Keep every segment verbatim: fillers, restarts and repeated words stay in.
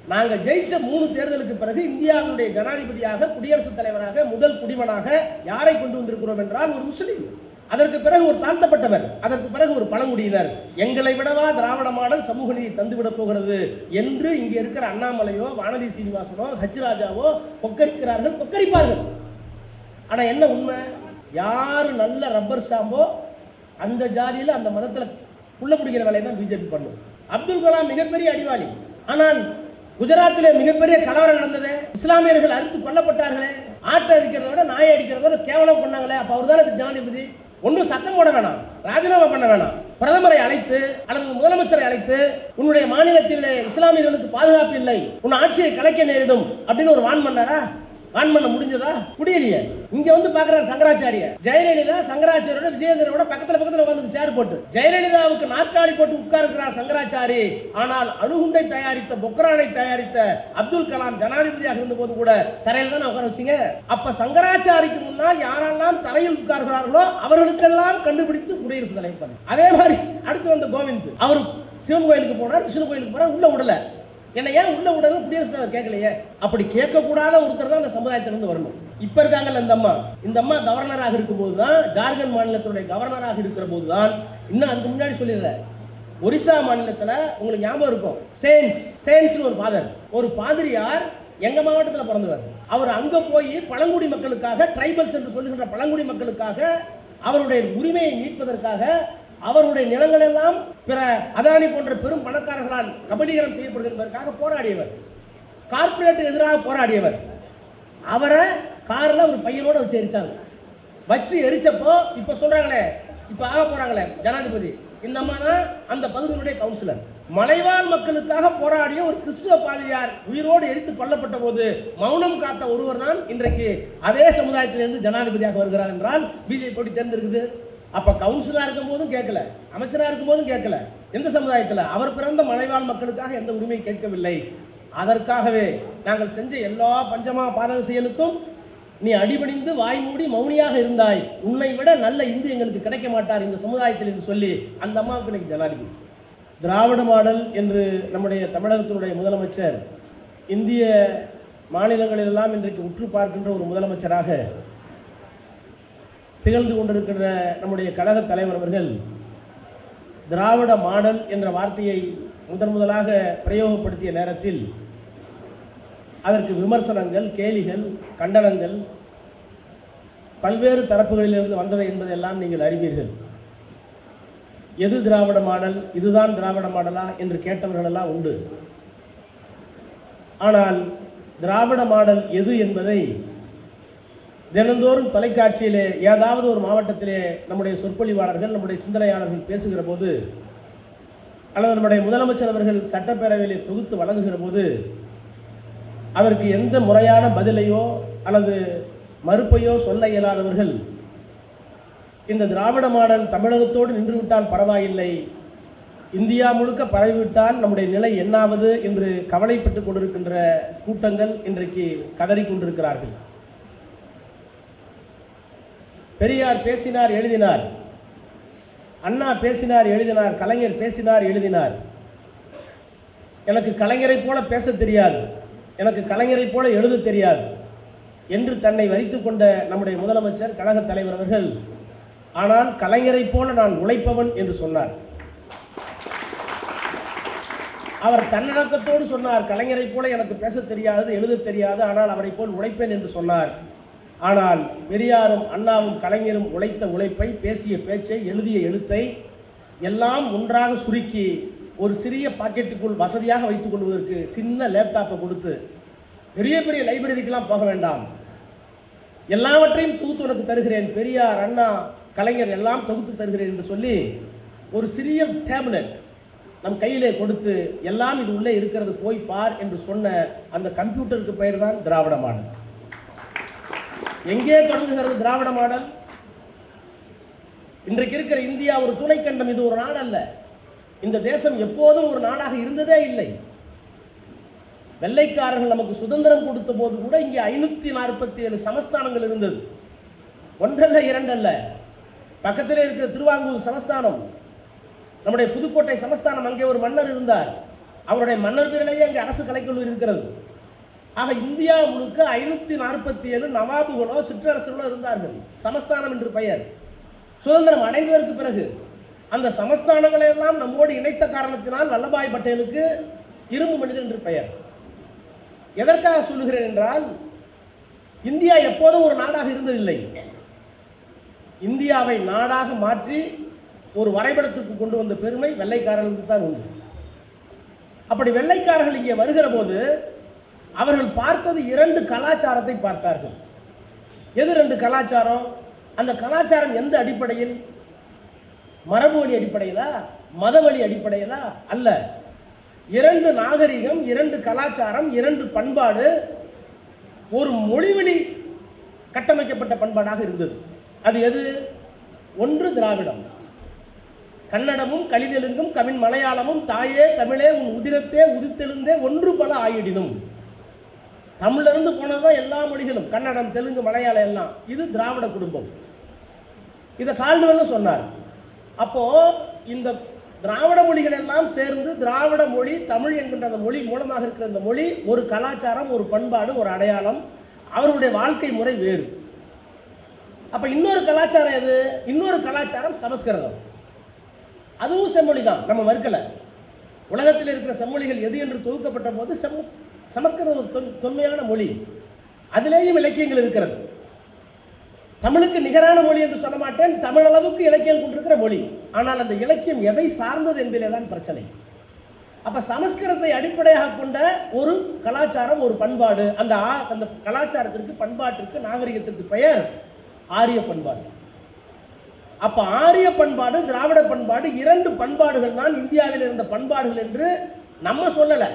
நாங்கள் ஜெயிச்ச மூணு தேர்தலுக்கு பிறகு இந்தியாவுடைய ஜனாதிபதியாக குடியரசுத் தலைவராக முதல் குடிமனாக யாரை கொண்டு வந்திருக்கிறோம் என்றால் ஒரு முஸ்லீம். அதற்கு பிறகு ஒரு தாழ்த்தப்பட்டவர், அதற்கு பிறகு ஒரு பழங்குடியினர். எங்களை விடவா திராவிட மாடல் சமூக நீதி தந்துவிடப் போகிறது என்று இங்கே இருக்கிற அண்ணாமலையோ வானதி சீனிவாசனோ ஹச்ராஜாவோ கொக்கரிக்கிறார்கள், கொக்கரிப்பார்கள். ஆனால் என்ன உண்மை? யாரு நல்ல ரப்பர் ஸ்டாம்போ அந்த ஜாதியில் அந்த மதத்தில் புள்ள பிடிக்கிற வேலையை தான் பிஜேபி பண்ணும். அப்துல் கலாம் மிகப்பெரிய அடிவாளி. ஆனால் குஜராத்திலே மிகப்பெரிய கலவரம் நடந்தது, இஸ்லாமியர்கள் அறுத்து கொல்லப்பட்டார்களே, ஆட்டை அடிக்கிறத விட நாயை அடிக்கிறத விட கேவலம் பண்ணாங்களே. அப்ப அவர் தானே ஜனாதிபதி. ஒன்றும் சத்தம் போட வேணாம், ராஜினாமா பண்ண வேணாம், பிரதமரை அழைத்து அல்லது முதலமைச்சரை அழைத்து உன்னுடைய மாநிலத்தில் இஸ்லாமியர்களுக்கு பாதுகாப்பு இல்லை, உன் ஆட்சியை கலைக்க நேரிடும் அப்படின்னு ஒரு வான் பண்ணாரா? வான் பண்ண முடிஞ்சதா? முடியலையே. இங்க வந்து பாக்குறாரு சங்கராச்சாரிய ஜெயலலிதா சங்கராச்சாரியோட விஜயேந்திரோட பக்கத்துல பக்கத்துல உட்கார்ந்து சேர் போட்டு ஜெயலலிதாவுக்கு நாற்காலி போட்டு உட்கார்க்கிறார் சங்கராச்சாரி. ஆனால் அணுகுண்டை தயாரித்த பொக்ரானை தயாரித்த அப்துல் கலாம் ஜனாதிபதியாக இருந்த போது கூட தரையில் தான் உட்கார வச்சீங்க. அப்ப சங்கராச்சாரிக்கு முன்னால் யாரெல்லாம் தரையில் உட்கார்கிறார்களோ அவர்களுக்கெல்லாம் கண்டுபிடித்து குடியரசுத் தலைவர் பண்ணார். அதே மாதிரி அடுத்து வந்த கோவிந்த், அவர் சிவன் கோயிலுக்கு போனார், விஷ்ணு கோயிலுக்கு போனார், உள்ள விடல. என்ன ஏன் உள்ள உடனே குடியரசுத் தலைவர் கேட்கலையே? அப்படி கேட்கக்கூடாத ஒருத்தர் தான் அந்த சமுதாயத்திலிருந்து வரணும். இப்ப இருக்காங்கல்ல இந்த அம்மா, இந்த அம்மா கவர்னராக இருக்கும் போதுதான், ஜார்க்கண்ட் மாநிலத்துடைய கவர்னராக இருக்கிற போதுதான், இன்னும் அதுக்கு முன்னாடி சொல்லிடுற ஒரிசா மாநிலத்தில் உங்களுக்கு ஞாபகம் இருக்கும், ஸ்டேன்ஸ் ஸ்டேன்ஸ்னு ஒரு ஃபாதர், ஒரு பாதிரியார் எங்க மாவட்டத்தில் பிறந்தவர். அவர் அங்க போய் பழங்குடி மக்களுக்காக, ட்ரைபல்ஸ் என்று சொல்லுகின்ற பழங்குடி மக்களுக்காக அவருடைய உரிமையை மீட்பதற்காக அவருடைய நிலங்கள் எல்லாம் பிற அதானி போன்ற பெரும் பணக்காரர்களால் கபலீகரம் செய்யப்படுவதற்காக போராடியவர், கார்ப்பரேட்டுக்கு எதிராக போராடியவர். அவரை காரில் ஒரு பையனோட வச்சு எரிச்சாங்க. வச்சு எரிச்சப்போ இப்ப சொல்றாங்களே, இப்ப ஆக போறாங்களே ஜனாதிபதி, இந்த அம்மா தான் அந்த பகுதியினுடைய கவுன்சிலர். மலைவாழ் மக்களுக்காக போராடிய ஒரு கிறிஸ்துவ பாதிரியார் உயிரோடு எரித்து கொல்லப்பட்ட போது மௌனம் காத்த ஒருவர் தான் இன்றைக்கு அதே சமுதாயத்திலிருந்து ஜனாதிபதியாக வருகிறார் என்றால் பிஜேபி போட்டி தேர்ந்தெடுக்குது. அப்ப கவுன்சிலரா இருக்கும் போதும் கேட்கல, அமைச்சரா இருக்கும் போதும் கேட்கல. எந்த சமுதாயத்தில்? அவர் பிறந்த மலைவாழ் மக்களுக்காக எந்த உரிமையை கேட்கவில்லை. அதற்காகவே நாங்கள் செஞ்ச எல்லா பஞ்சமா பாதக செயலுக்கும் நீ அடிபணிந்து வாய் மூடி மௌனியாக இருந்தாய், உன்னை விட நல்ல இந்து எங்களுக்கு கிடைக்க மாட்டார் இந்த சமுதாயத்தில் என்று சொல்லி அந்த அம்மாவுக்கு இன்னைக்கு ஜனாதிபதி. திராவிட மாடல் என்று நம்முடைய தமிழகத்தினுடைய முதலமைச்சர் இந்திய மாநிலங்களெல்லாம் இன்றைக்கு உற்று பார்க்கின்ற ஒரு முதலமைச்சராக திகழ்ந்து கொண்டிருக்கின்ற நம்முடைய கழக தலைவர் அவர்கள் திராவிட மாடல் என்ற வார்த்தையை முதன் முதலாக பிரயோகப்படுத்திய நேரத்தில் அதற்கு விமர்சனங்கள், கேலிகள், கண்டனங்கள் பல்வேறு தரப்புகளிலிருந்து வந்ததை என்பதெல்லாம் நீங்கள் அறிவீர்கள். எது திராவிட மாடல், இதுதான் திராவிட மாடலா என்று கேட்டவர்களெல்லாம் உண்டு. ஆனால் திராவிட மாடல் எது என்பதை தினந்தோறும் தொலைக்காட்சியிலே ஏதாவது ஒரு மாவட்டத்திலே நம்முடைய சொற்பொழிவாளர்கள், நம்முடைய சிந்தனையாளர்கள் பேசுகிற போது அல்லது நம்முடைய முதலமைச்சர் அவர்கள் சட்டப்பேரவையிலே தொகுத்து வழங்குகிற போது அதற்கு எந்த முறையான பதிலையோ அல்லது மறுப்பையோ சொல்ல இயலாதவர்கள் இந்த திராவிட மாடல் தமிழகத்தோடு நின்றுவிட்டால் பரவாயில்லை, இந்தியா முழுக்க பரவிவிட்டால் நம்முடைய நிலை என்னாவது என்று கவலைப்பட்டுக் கொண்டிருக்கின்ற கூட்டங்கள் இன்றைக்கு கதறிக்கொண்டிருக்கிறார்கள். பெரியார் பேசினார், எழுதினார், அண்ணா பேசினார், எழுதினார், கலைஞர் பேசினார், எழுதினார். எனக்கு கலைஞரை போல பேச தெரியாது, எனக்கு கலைஞரை போல எழுத தெரியாது என்று தன்னை வரித்துக் கொண்ட நம்முடைய முதலமைச்சர் கழக தலைவர் அவர்கள் ஆனால் கலைஞரை போல நான் உழைப்பவன் என்று சொன்னார். அவர் தன்னடக்கத்தோடு சொன்னார், கலைஞரை போல எனக்கு பேச தெரியாது, எழுத தெரியாது, ஆனால் அவரை போல் உழைப்பேன் என்று சொன்னார். ஆனால் பெரியாரும் அண்ணாவும் கலைஞரும் உழைத்த உழைப்பை, பேசிய பேச்சை, எழுதிய எழுத்தை எல்லாம் ஒன்றாக சுருக்கி ஒரு சிறிய பாக்கெட்டுக்குள் வசதியாக வைத்துக் கொள்வதற்கு சின்ன லேப்டாப்பை கொடுத்து, பெரிய பெரிய லைப்ரரிக்கெல்லாம் போக வேண்டாம், எல்லாவற்றையும் தொகுத்து உனக்கு தருகிறேன், பெரியார், அண்ணா, கலைஞர் எல்லாம் தொகுத்து தருகிறேன் என்று சொல்லி ஒரு சிறிய டேப்லெட் நம் கையிலே கொடுத்து எல்லாம் இது உள்ளே இருக்கிறது போய் பார் என்று சொன்ன அந்த கம்ப்யூட்டருக்கு பெயர் தான் திராவிட மாடல். எங்கே தொடங்குகிறது திராவிட மாடல்? இன்றைக்கு இருக்கிற இந்தியா ஒரு துணைக்கண்டம், இது ஒரு நாடு அல்ல. இந்த தேசம் எப்போதும் ஒரு நாடாக இருந்ததே இல்லை. வெள்ளைக்காரர்கள் நமக்கு சுதந்திரம் கொடுத்த போது கூட இங்கே ஐநூத்தி நாற்பத்தி ஏழு சமஸ்தானங்கள் இருந்தது. ஒன்றல்ல, இரண்டல்ல. பக்கத்திலே இருக்கிற திருவாங்கூர் சமஸ்தானம், நம்முடைய புதுக்கோட்டை சமஸ்தானம், அங்கே ஒரு மன்னர் இருந்தார். அவருடைய மன்னர் பேரிலேயே அங்கே அரசு கலைக்கல்லூரி இருக்கிறது. ஆக இந்தியா முழுக்க ஐநூற்றி நாற்பத்தி ஏழு நவாபுகளோ சிற்றரசுகளோ இருந்தார்கள். சமஸ்தானம் என்று பெயர். சுதந்திரம் அடைந்ததற்கு பிறகு அந்த சமஸ்தானங்களை எல்லாம் நம்மோடு இணைத்த காரணத்தினால் வல்லபாய் பட்டேலுக்கு இரும்பு மனிதன் என்று பெயர். எதற்காக சொல்லுகிறேன் என்றால், இந்தியா எப்போதும் ஒரு நாடாக இருந்ததில்லை. இந்தியாவை நாடாக மாற்றி ஒரு வரைபடத்துக்கு கொண்டு வந்த பெருமை வெள்ளைக்காரர்களுக்கு தான் உண்டு. அப்படி வெள்ளைக்காரர்கள் இங்கே வருகிற போது அவர்கள் பார்த்தது இரண்டு கலாச்சாரத்தை பார்த்தார்கள். எது ரெண்டு கலாச்சாரம்? அந்த கலாச்சாரம் எந்த அடிப்படையில்? மரபு வழி அடிப்படையிலா, மத வழி அடிப்படையிலா? அல்ல. இரண்டு நாகரிகம், இரண்டு கலாச்சாரம், இரண்டு பண்பாடு, ஒரு மொழிவழி கட்டமைக்கப்பட்ட பண்பாடாக இருந்தது. அது எது? ஒன்று திராவிடம். கன்னடமும் கலிதெலுங்கும் கவின் மலையாளமும் தாயே தமிழே உன் உதிரத்தே உதித்தெழுந்தே ஒன்று பல ஆயிடினும். தமிழிலிருந்து போனதுதான் எல்லா மொழிகளும், கன்னடம் தெலுங்கு மலையாளம் எல்லாம். இது திராவிட குடும்பம். இதை கால்டுவெல் சொன்னார். அப்போ இந்த திராவிட மொழிகள் எல்லாம் சேர்ந்து திராவிட மொழி தமிழ் என்கின்ற அந்த மொழி மூலமாக இருக்கிற இந்த மொழி ஒரு கலாச்சாரம், ஒரு பண்பாடு, ஒரு அடையாளம். அவருடைய வாழ்க்கை முறை வேறு. அப்ப இன்னொரு கலாச்சாரம் எது? இன்னொரு கலாச்சாரம் சமஸ்கிருதம். அதுவும் செம்மொழி தான், நம்ம மறுக்கல. உலகத்தில் இருக்கிற செம்மொழிகள் எது என்று தொகுக்கப்பட்ட போது செம் சமஸ்கிருதம் ஒரு தொன்மையான மொழி. அதிலேயும் இலக்கியங்கள் இருக்கிறது. தமிழுக்கு நிகரான மொழி என்று சொல்ல மாட்டேன், தமிழ் அளவுக்கு இலக்கியம் கொண்டிருக்கிற மொழி. ஆனால் அந்த இலக்கியம் எதை சார்ந்தது என்பதிலே தான் பிரச்சனை. அப்ப சமஸ்கிருதத்தை அடிப்படையாக கொண்ட ஒரு கலாச்சாரம், ஒரு பண்பாடு. அந்த அந்த கலாச்சாரத்திற்கு, பண்பாட்டிற்கு, நாகரிகத்திற்கு பெயர் ஆரிய பண்பாடு. அப்ப ஆரிய பண்பாடு, திராவிட பண்பாடு, இரண்டு பண்பாடுகள் தான் இந்தியாவில் இருந்த பண்பாடுகள் என்று நம்ம சொல்லல.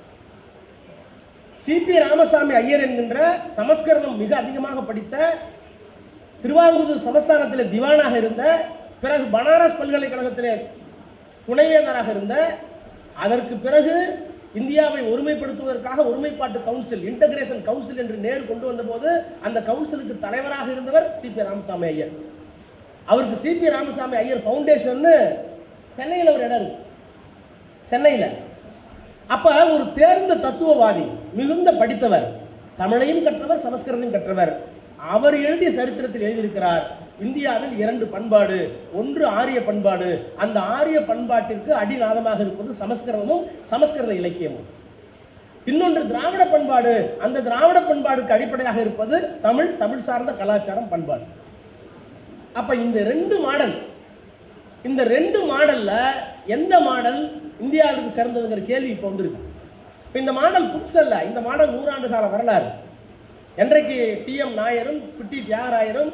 சி பி ராமசாமி ஐயர் என்கின்ற சமஸ்கிருதம் மிக அதிகமாக படித்த, திருவாங்கூர் சமஸ்தானத்தில் திவானாக இருந்த, பிறகு பனாரஸ் பல்கலைக்கழகத்திலே துணைவேந்தராக இருந்த, அதற்கு பிறகு இந்தியாவை ஒருமைப்படுத்துவதற்காக ஒருமைப்பாட்டு கவுன்சில், இன்டகிரேஷன் கவுன்சில் என்று நேரு கொண்டு வந்த போது அந்த கவுன்சிலுக்கு தலைவராக இருந்தவர் சி பி ராமசாமி ஐயர். அவருக்கு C P Ramaswami Iyer foundation சென்னையில் ஒரு இடம் இருக்கு, சென்னையில். அப்ப ஒரு தேர்ந்த தத்துவவாதி, மிகுந்த படித்தவர், தமிழையும் கற்றவர், சமஸ்கிருதம் கற்றவர். அவர் எழுதிய சரித்திரத்தில் எழுதியிருக்கிறார், இந்தியாவில் இரண்டு பண்பாடு. ஒன்று ஆரிய பண்பாடு. அந்த ஆரிய பண்பாட்டிற்கு அடிநாதமாக இருப்பது சமஸ்கிருதமும் சமஸ்கிருத இலக்கியமும். இன்னொன்று திராவிட பண்பாடு. அந்த திராவிட பண்பாடுக்கு அடிப்படையாக இருப்பது தமிழ், தமிழ் சார்ந்த கலாச்சாரம், பண்பாடு. அப்ப இந்த ரெண்டு மாடல், இந்த ரெண்டு மாடல்ல எந்த மாடல் இந்தியாவுக்கு சிறந்ததுங்கிற கேள்வி இப்போ வந்திருக்கு. இப்போ இந்த மாடல் புதுசல்ல. இந்த மாடல் நூறாண்டு கால வரலாறு. என்றைக்கு டி எம் நாயரும் பிட்டி தியாகராயரும்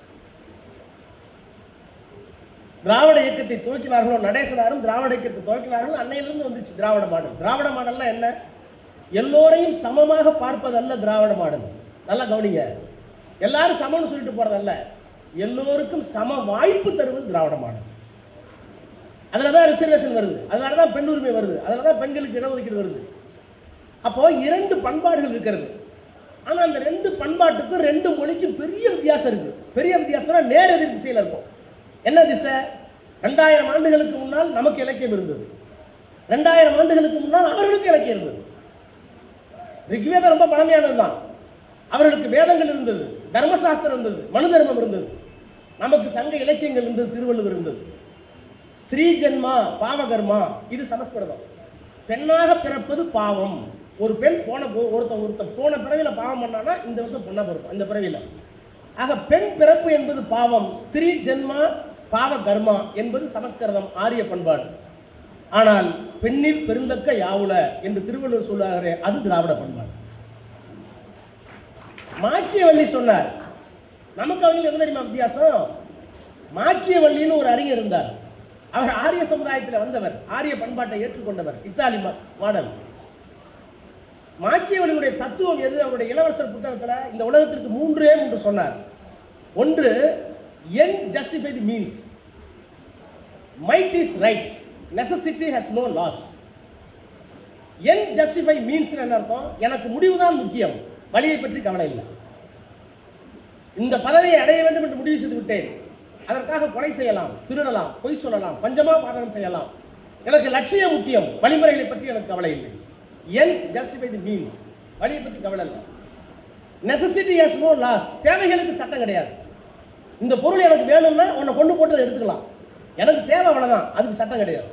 திராவிட இயக்கத்தை துவக்கினார்களோ, நடேசனாரும் திராவிட இயக்கத்தை துவக்கினார்களோ, அன்னையிலிருந்து வந்துச்சு திராவிட மாடல். திராவிட மாடல்னா என்ன? எல்லோரையும் சமமாக பார்ப்பதல்ல திராவிட மாடல். நல்லா கவனிங்க. எல்லாரும் சமம்னு சொல்லிட்டு போறதல்ல, எல்லோருக்கும் சம வாய்ப்பு தருவது திராவிட மாடல். அதில் தான் ரிசர்வேஷன் வருது, அதனால தான் பெண் உரிமை வருது, அதனால தான் பெண்களுக்கு இடஒதுக்கீடு வருது. அப்போ இரண்டு பண்பாடுகள் இருக்கிறது. ஆனால் அந்த ரெண்டு பண்பாட்டுக்கும் ரெண்டு மொழிக்கும் பெரிய வித்தியாசம் இருக்கு. பெரிய வித்தியாசம்னா நேர் எதிர் திசையில் இருக்கும். என்ன திசை? ரெண்டாயிரம் ஆண்டுகளுக்கு முன்னால் நமக்கு இலக்கியம் இருந்தது, ரெண்டாயிரம் ஆண்டுகளுக்கு முன்னால் அவர்களுக்கு இலக்கியம் இருந்தது. ரிக்வேதம் ரொம்ப பழமையானது தான். அவர்களுக்கு வேதங்கள் இருந்தது, தர்மசாஸ்திரம் இருந்தது, மனு தர்மம் இருந்தது. நமக்கு சங்க இலக்கியங்கள் இருந்தது, திருவள்ளுவர் இருந்தது. ஸ்திரீ ஜென்மா பாவகர்மா, இது சமஸ்கிருதம். பெண்ணாக பிறப்பது பாவம். ஒரு பெண் போன ஒருத்த ஒருத்த போன பிறவியில் பாவம் பண்ணானா இந்த வருஷம் பொண்ணா பிறக்கும் இந்த பிறவியில். ஆக பெண் பிறப்பு என்பது பாவம். ஸ்திரீ ஜென்மா பாவ கர்மா என்பது சமஸ்கிருதம், ஆரிய பண்பாடு. ஆனால் பெண்ணில் பெருந்தக்க யாவுல என்று திருவள்ளுவர் சொல்லுவாரே, அது திராவிட பண்பாடு. மாக்கியவள்ளி சொன்னார். நமக்கு அவங்க என்ன தெரியுமா வித்தியாசம்? மாக்கியவள்ளின்னு ஒரு அறிஞர் இருந்தார். அவர் ஆரிய சமுதாயத்தில் வந்தவர், ஆரிய பண்பாட்டை ஏற்றுக்கொண்டவர், இத்தாலி மாடல். மாக்கியவள்ளியுடைய தத்துவம் எது? அவருடைய இளவரசர் புத்தகத்தில் இந்த உலகத்திற்கு மூன்றே மூன்று சொன்னார். ஒன்று, end justify the means, might is right, necessity has no laws. End justify means என்ன அர்த்தம்? எனக்கு முடிவுதான் முக்கியம், வழியை பற்றி கவலை இல்லை. இந்த பதவியை அடைய வேண்டும் என்று முடிவு செய்து விட்டேன், அதற்காக கொலை செய்யலாம், திருடலாம், பொய் சொல்லலாம், பஞ்சமா பாதகம் செய்யலாம், எனக்கு லட்சியம் முக்கியம், வழிமுறைகளை பற்றி எனக்கு கவலை இல்லை. ends justify the means, வழியை பற்றி கவலை இல்லை. necessity has no laws, தேவைகளுக்கு சட்டம் கிடையாது. இந்த பொருள் எனக்கு வேணும்னா உன்னை கொண்டு போட்டு எடுத்துக்கலாம், எனக்கு தேவை அவ்வளவுதான், அதுக்கு சட்டம் கிடையாது.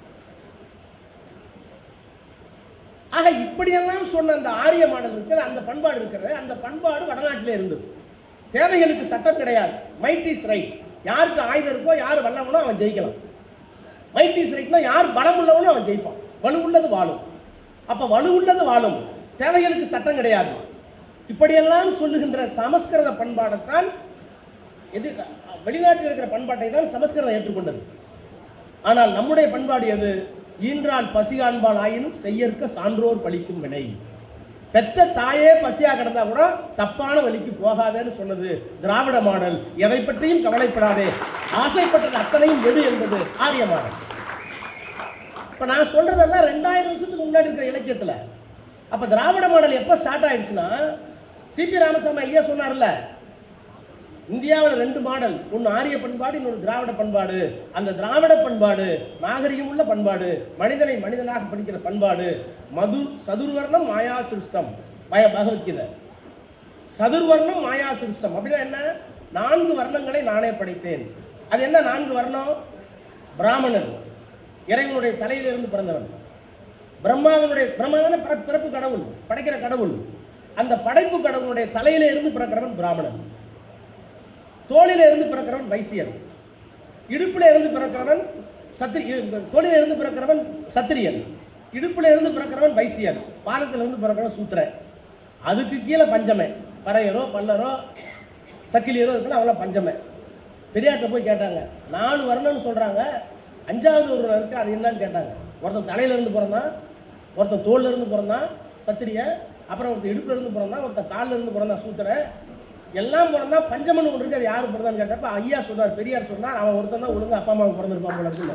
ஆக இப்படியெல்லாம் சொன்ன அந்த ஆரிய மாடல் இருக்கிற அந்த பண்பாடு இருக்கிறது, அந்த பண்பாடு வடநாட்டிலே இருந்தது. தேவைகளுக்கு சட்டம் கிடையாது. மைட் இஸ் ரைட், யாருக்கு ஆயுதம் இருக்கோ யார் வல்லவனோ அவன் ஜெயிக்கலாம். மைட் இஸ் ரைட்னா யார் பலம் உள்ளவனோ அவன் ஜெயிப்பான். வலு உள்ளது வாழும். அப்ப வலு உள்ளது வாழும், தேவைகளுக்கு சட்டம் கிடையாது. இப்படியெல்லாம் சொல்லுகின்ற சமஸ்கிருத பண்பாடைத்தான், எது வெளிநாட்டில் இருக்கிற பண்பாட்டை தான் சமஸ்கிருதம் ஏற்றுக்கொண்டது. ஆனால் நம்முடைய பண்பாடு எது? ஈன்றால் பசி காண்பால் ஆயினும் செய்யற்க சான்றோர் பழிக்கும் வினை. பெத்த தாயே பசியா கிடந்தா கூட தப்பான வழிக்கு போகாதேன்னு சொன்னது திராவிட மாடல். எதை பற்றியும் கவலைப்படாதே, ஆசைப்பட்டது அத்தனையும் எது என்பது ஆரிய மாடல். இப்ப நான் சொல்றதெல்லாம் ரெண்டாயிரம் வருஷத்துக்கு முன்னாடி இருக்கிற இலக்கியத்துல. அப்ப திராவிட மாடல் எப்ப ஸ்டார்ட் ஆயிடுச்சுன்னா, சிபி ராமசாமி ஐயா சொன்னார்ல, இந்தியாவில் ரெண்டு மாடல், ஒன்று ஆரிய பண்பாடு, இன்னொரு திராவிட பண்பாடு. அந்த திராவிட பண்பாடு நாகரிகம் உள்ள பண்பாடு, மனிதனை மனிதனாக படிக்கிற பண்பாடு. மது சதுர்வர்ணம் மாயா சிருஷ்டம், பய பகவத்கீதை. சதுர்வர்ணம் மாயா சிருஷ்டம் அப்படின்னா என்ன? நான்கு வர்ணங்களை நானே படைத்தேன். அது என்ன நான்கு வர்ணம்? பிராமணன், இறைவனுடைய தலையிலிருந்து பிறந்தவன். பிரம்மாவனுடைய பிரம்மாவான பிறப்பு கடவுள், படைக்கிற கடவுள். அந்த படைப்பு கடவுளுடைய தலையில இருந்து பிறக்கிறவன் பிராமணன். தோளில இருந்து பிறக்கிறவன் வைசியன், இடுப்புல இருந்து பிறக்கிறவன் சத்திரி தோளில இருந்து பிறக்கிறவன் சத்திரியன், இடுப்புல இருந்து பிறக்கிறவன் வைசியன், பாதத்தில் இருந்து பிறக்கிறவன் சூத்திரன். அதுக்கு கீழே பஞ்சமே, பறையரோ பல்லரோ சக்கிலியரோ இருக்குன்னா அவங்களாம் பஞ்சமே. பெரியார்கிட்ட போய் கேட்டாங்க, நாலு வரணும்னு சொல்றாங்க, அஞ்சாவது ஒரு இருக்கு, அது என்னன்னு கேட்டாங்க. ஒருத்தன் தலையில இருந்து பிறந்தான், ஒருத்தன் தோல்ல இருந்து பிறந்தான் சத்திரிய, அப்புறம் ஒருத்தன் இடுப்புல இருந்து பிறந்தான், ஒருத்தன் காலில் இருந்து பிறந்தான் சூத்திரன். எல்லாம் பிறந்தா பஞ்சமன் ஒன்று இருக்கு, அது யாரு பிறந்தான்னு கேட்டப்ப ஐயா சொன்னார், பெரியார் சொன்னார், அவன் ஒருத்தன் தான் ஒழுங்கு அப்பா அம்மாவுக்கு பிறந்திருப்பான் போல இருக்கு.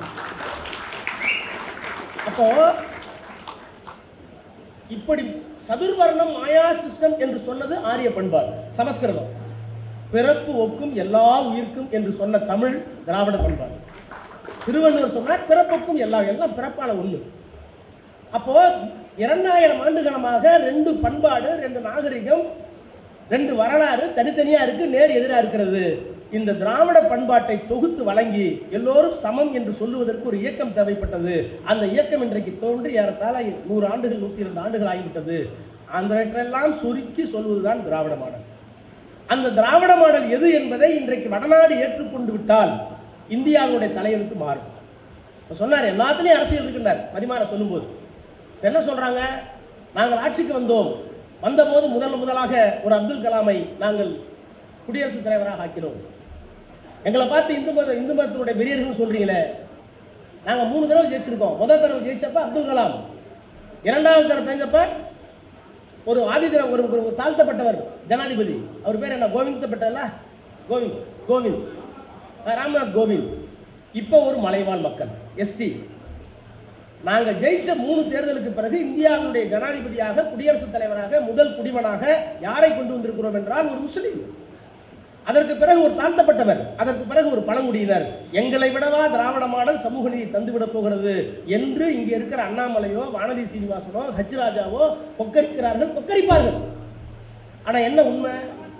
அப்போ இப்படி சதுர்வர்ணம் மாயா சிஸ்டம் என்று சொன்னது ஆரிய பண்பாடு சமஸ்கிருதம். பிறப்பு ஒக்கும் எல்லா உயிர்க்கும் என்று சொன்ன தமிழ் திராவிட பண்பாடு. திருவள்ளுவர் சொன்னார் பிறப்புக்கும் எல்லா, எல்லாம் பிறப்பான ஒண்ணு. அப்போ இரண்டாயிரம் ஆண்டுகளமாக ரெண்டு பண்பாடு, ரெண்டு நாகரிகம், ரெண்டு வரலாறு தனித்தனியா இருக்கு, நேர் எதிராக இருக்கிறது. இந்த திராவிட பண்பாட்டை தொகுத்து வழங்கி எல்லோரும் சமம் என்று சொல்லுவதற்கு ஒரு இயக்கம் தேவைப்பட்டது. அந்த இயக்கம் இன்றைக்கு தோன்றி ஏறத்தாழ நூறு ஆண்டுகள் நூற்றி இரண்டு ஆண்டுகள் ஆகிவிட்டது. அந்தவற்றையெல்லாம் சுருக்கி சொல்வதுதான் திராவிட மாடல். அந்த திராவிட மாடல் எது என்பதை இன்றைக்கு வடநாடு ஏற்றுக்கொண்டு விட்டால் இந்தியாவுடைய தலையெழுத்து மாறும். சொன்னார் எல்லாத்துலேயும் அரசியல் இருக்கின்றார் மதிமாற சொல்லும்போது. என்ன சொல்றாங்க? நாங்கள் ஆட்சிக்கு வந்தோம், வந்தபோது முதல் முதலாக ஒரு அப்துல் கலாமை நாங்கள் குடியரசுத் தலைவராக ஆக்கினோம். எங்களை பார்த்து இந்து மத இந்து மதத்தினுடைய வெறியர்கள் சொல்றீங்களே, நாங்கள் மூணு தடவை ஜெயிச்சிருக்கோம். முதல் தடவை ஜெயிச்சப்ப அப்துல் கலாம், இரண்டாவது தடவை தங்கப்ப ஒரு ஆதிதிர ஒரு ஒரு தாழ்த்தப்பட்டவர் ஜனாதிபதி, அவர் பேர் என்ன? கோவிந்தப்பட்டல கோவிந்த் கோவிந்த் ராம்நாத் கோவிந்த். இப்போ ஒரு மலைவாழ் மக்கள் எஸ்டி. நாங்கள் ஜெயிச்ச மூணு தேர்தலுக்கு பிறகு இந்தியாவுடைய ஜனாதிபதியாக குடியரசுத் தலைவராக முதல் குடிமனாக யாரை கொண்டு வந்திருக்கிறோம் என்றால் ஒரு முஸ்லீம். அதற்கு பிறகு ஒரு தாழ்த்தப்பட்டவர், அதற்கு பிறகு ஒரு பழங்குடியினர். எங்களை விடவா திராவிட மாடல் சமூக நீதி தந்துவிடப் போகிறது என்று இங்கே இருக்கிற அண்ணாமலையோ வானதி சீனிவாசனோ ஹச் ராஜாவோ கொக்கரிக்கிறார்கள், கொக்கரிப்பார்கள். ஆனா என்ன உண்மை?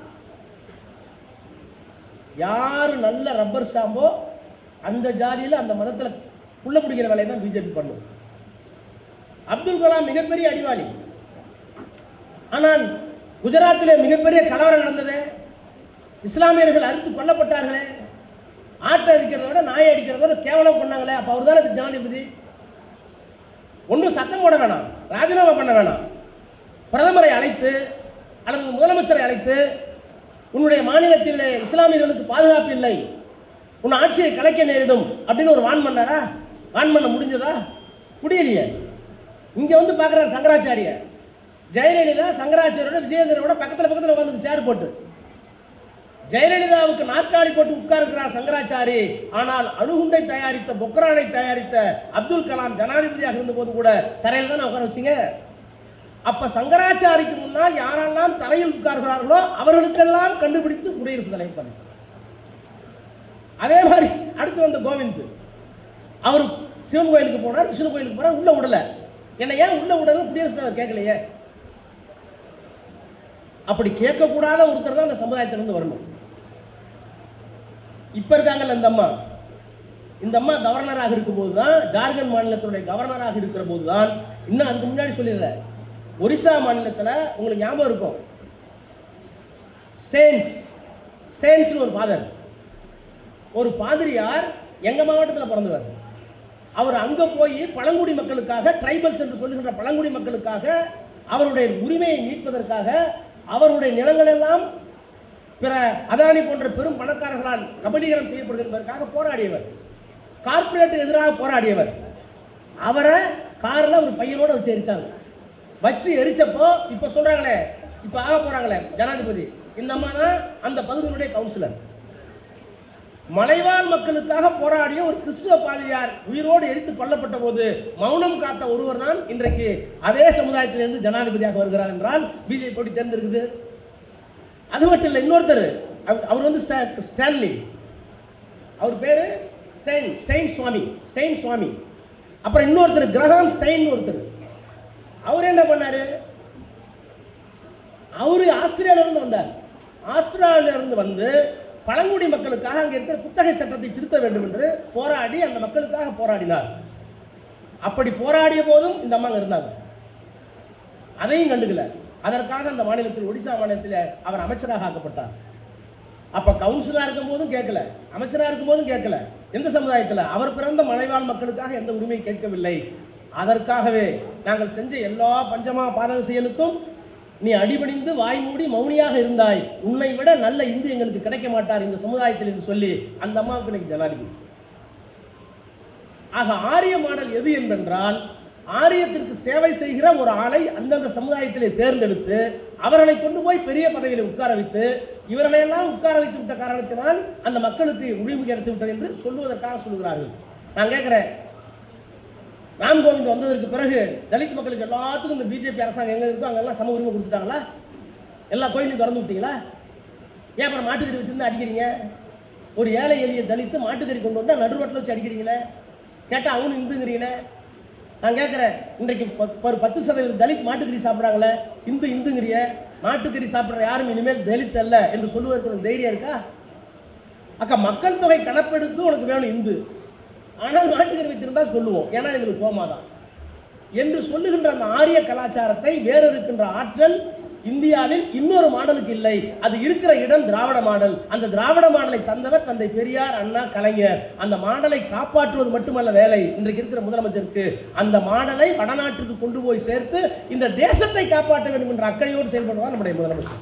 யாரு நல்ல ரப்பர் ஸ்டாம்போ அந்த ஜாதியில் அந்த மதத்தில் புள்ள பிடிக்கிற வேலையை தான் பிஜேபி பண்ணும். அப்துல் கலாம் மிகப்பெரிய அடிவாளி. ஆனால் குஜராத்திலே மிகப்பெரிய கலவரம் நடந்தது, இஸ்லாமியர்கள் அறுத்து கொல்லப்பட்டார்களே, ஆட்டை அடிக்கிறத விட நாயை அடிக்கிறத விட கேவலம் பண்ணாங்களே. அப்ப அவர் தானே ஜனாதிபதி. ஒன்றும் சட்டம் போட வேணாம், ராஜினாமா பண்ண வேணாம், பிரதமரை அழைத்து அல்லது முதலமைச்சரை அழைத்து உன்னுடைய மாநிலத்தில் இஸ்லாமியர்களுக்கு பாதுகாப்பு இல்லை, உன் ஆட்சியை கலைக்க நேரிடும் அப்படின்னு ஒரு வான் பண்ணாரா? வான் பண்ண முடிஞ்சதா? முடியலையே. இங்க வந்து பார்க்குறாரு சங்கராச்சாரிய ஜெயலலிதா, சங்கராச்சாரியோட விஜயேந்திரோட பக்கத்தில் பக்கத்தில் உட்காந்து சேர் போட்டு ஜெயலலிதாவுக்கு நாற்காலி போட்டு உட்கார்க்கிறார் சங்கராச்சாரி. ஆனால் அணுகுண்டை தயாரித்த பொக்ரானை தயாரித்த அப்துல் கலாம் ஜனாதிபதியாக இருந்த போது கூட தரையில் தான் உட்கார வச்சிங்க. அப்ப சங்கராச்சாரிக்கு முன்னால் யாரெல்லாம் தரையில் உட்கார்கிறார்களோ அவர்களுக்கெல்லாம் கண்டுபிடித்து குடியரசுத் தலைவர் பண்ணார். அதே மாதிரி அடுத்து வந்த கோவிந்த், அவர் சிவன் கோயிலுக்கு போனார், விஷ்ணு கோயிலுக்கு போனார், உள்ள விடல. என்ன ஏன் உள்ள விடல குடியரசுத் தலைவர் கேட்கலையே? அப்படி கேட்கக்கூடாத ஒருத்தர் தான் அந்த சமுதாயத்திலிருந்து வரணும். இப்ப இருக்காங்கல்ல இந்த அம்மா, இந்த அம்மா கவர்னராக இருக்கும்போது தான், ஜார்க்கண்ட் மாநிலத்தினுடைய கவர்னராக இருக்கிற போது தான், இன்னும் அதுக்கு முன்னாடி சொல்லிடுற, ஒரிசா மாநிலத்தில் உங்களுக்கு ஞாபகம் இருக்கும், ஸ்டேன்ஸ் ஸ்டேன்ஸ் ஒரு ஃபாதர், ஒரு பாதிரியார் எங்க மாவட்டத்தில் பிறந்தவர். அவர் அங்க போய் பழங்குடி மக்களுக்காக, ட்ரைபல்ஸ் என்று சொல்லுகின்ற பழங்குடி மக்களுக்காக, அவருடைய உரிமையை மீட்பதற்காக, அவருடைய நிலங்கள் எல்லாம் பிற அதானி போன்ற பெரும் பணக்காரர்களால் கபலீகரம் செய்யப்படுவதற்காக போராடியவர், கார்பரேட் எதிராக போராடியவர். அவரை கார்ல ஒரு பையனோட வச்சு எரிச்சாங்க. வச்சு எரிச்சப்போ இப்ப சொல்றாங்களே, இப்ப ஆக போறாங்களே ஜனாதிபதி, இந்த அம்மா தான் அந்த பகுதியினுடைய கவுன்சிலர். மலைவாழ் மக்களுக்காக போராடிய ஒரு கிறிஸ்துவ பாதிரியார் உயிரோடு எரித்து கொல்லப்பட்ட போது மௌனம் காத்த ஒருவர் தான் இன்றைக்கு அதே சமுதாயத்திலிருந்து ஜனாதிபதியாக வருகிறார் என்றால் பிஜேபி போட்டி தேர்ந்தெடுக்குது. அது மட்டும் இல்லை, இன்னொருத்தர், அவர் வந்து ஸ்டான்லி, அவர் பேரு Stein Stein Swamy Stein Swamy அப்புறம் இன்னொருத்தர் கிரஹாம் ஸ்டெயின் ஒருத்தர். அவர் என்ன பண்ணாரு? அவரு ஆஸ்திரேலியால இருந்து வந்தார். ஆஸ்திரேலியால இருந்து வந்து பழங்குடி மக்களுக்காக அங்கே இருக்கிற குத்தகை சட்டத்தை திருத்த வேண்டும் என்று போராடி அந்த மக்களுக்காக போராடினார். அப்படி போராடிய போதும் இந்த அம்மா இருந்தாங்க, அதையும் கண்டுக்கல. அதற்காக அந்த மாநிலத்தில், ஒடிசா மாநிலத்தில் அவர் அமைச்சராக ஆக்கப்பட்டார். அப்ப கவுன்சிலா இருக்கும் போதும் கேட்கல, அமைச்சராக இருக்கும் போதும் கேட்கல. எந்த சமுதாயத்தில்? அவர் பிறந்த மலைவாழ் மக்களுக்காக எந்த உரிமையை கேட்கவில்லை. அதற்காகவே நாங்கள் செஞ்ச எல்லா பஞ்சமா பாதக செயலுக்கும் நீ அடிபணிந்து வாய் மூடி மௌனியாக இருந்தாய், உன்னை விட நல்ல இந்து எங்களுக்கு கிடைக்க மாட்டார் இந்த சமுதாயத்தில் என்று சொல்லி அந்த அம்மாவுக்கு இன்னைக்கு ஜனாதிபதி. ஆக ஆரிய மாடல் எது என்றால், ஆரியத்திற்கு சேவை செய்கிற ஒரு ஆளை அந்தந்த சமுதாயத்திலே தேர்ந்தெடுத்து அவர்களை கொண்டு போய் பெரிய பதவியில் உட்கார வைத்து, இவர்களையெல்லாம் உட்கார வைத்து விட்ட காரணத்தினால் அந்த மக்களுக்கு உரிமை கிடைத்து விட்டது என்று சொல்லுவதற்காக சொல்லுகிறார்கள். நான் கேட்கிறேன், ராம் கோவிந்த் வந்ததற்கு பிறகு தலித் மக்களுக்கு எல்லாத்துக்கும் இந்த பிஜேபி அரசாங்கம் எங்க இருக்கோ அங்கெல்லாம் சம உரிமை கொடுத்துட்டாங்களா? எல்லா கோயிலையும் திறந்து விட்டீங்களா? ஏன் அப்புறம் மாட்டுக்கறி வச்சிருந்து அடிக்கிறீங்க? ஒரு ஏழை எளிய தலித்து மாட்டுக்கறி கொண்டு வந்தால் நடுரோட்டில் வச்சு அடிக்கிறீங்களே, கேட்டால் அவனு இந்துங்கிறீங்களே. நான் கேட்குறேன், இன்றைக்கு ஒரு பத்து சதவீதம் தலித் மாட்டுக்கறி சாப்பிட்றாங்களே, இந்து இந்துங்கிறிய, மாட்டுக்கறி சாப்பிட்ற யாரும் இனிமேல் தலித் அல்ல என்று சொல்லுவதற்கு ஒரு தைரியம் இருக்கா? அக்கா, மக்கள் தொகை கணப்பெடுத்து உனக்கு வேணும் இந்து, ஆனால் நாட்டுக்கறி வைத்திருந்தால் சொல்லுவோம், ஏன்னா எங்களுக்கு கோமாதான் என்று சொல்லுகின்ற அந்த ஆரிய கலாச்சாரத்தை வேறு இருக்கின்ற ஆற்றல் இந்தியாவில் இன்னொரு மாடலுக்கு இல்லை. அது இருக்கிற இடம் திராவிட மாடல். அந்த திராவிட மாடலை தந்தவர் தந்தை பெரியார், அண்ணா, கலைஞர். அந்த மாடலை காப்பாற்றுவது மட்டுமல்ல வேலை இன்றைக்கு இருக்கிற முதலமைச்சருக்கு, அந்த மாடலை வடநாட்டுக்கு கொண்டு போய் சேர்த்து இந்த தேசத்தை காப்பாற்ற வேண்டும் என்ற அக்கறையோடு செயல்படுவார் நம்முடைய முதலமைச்சர்.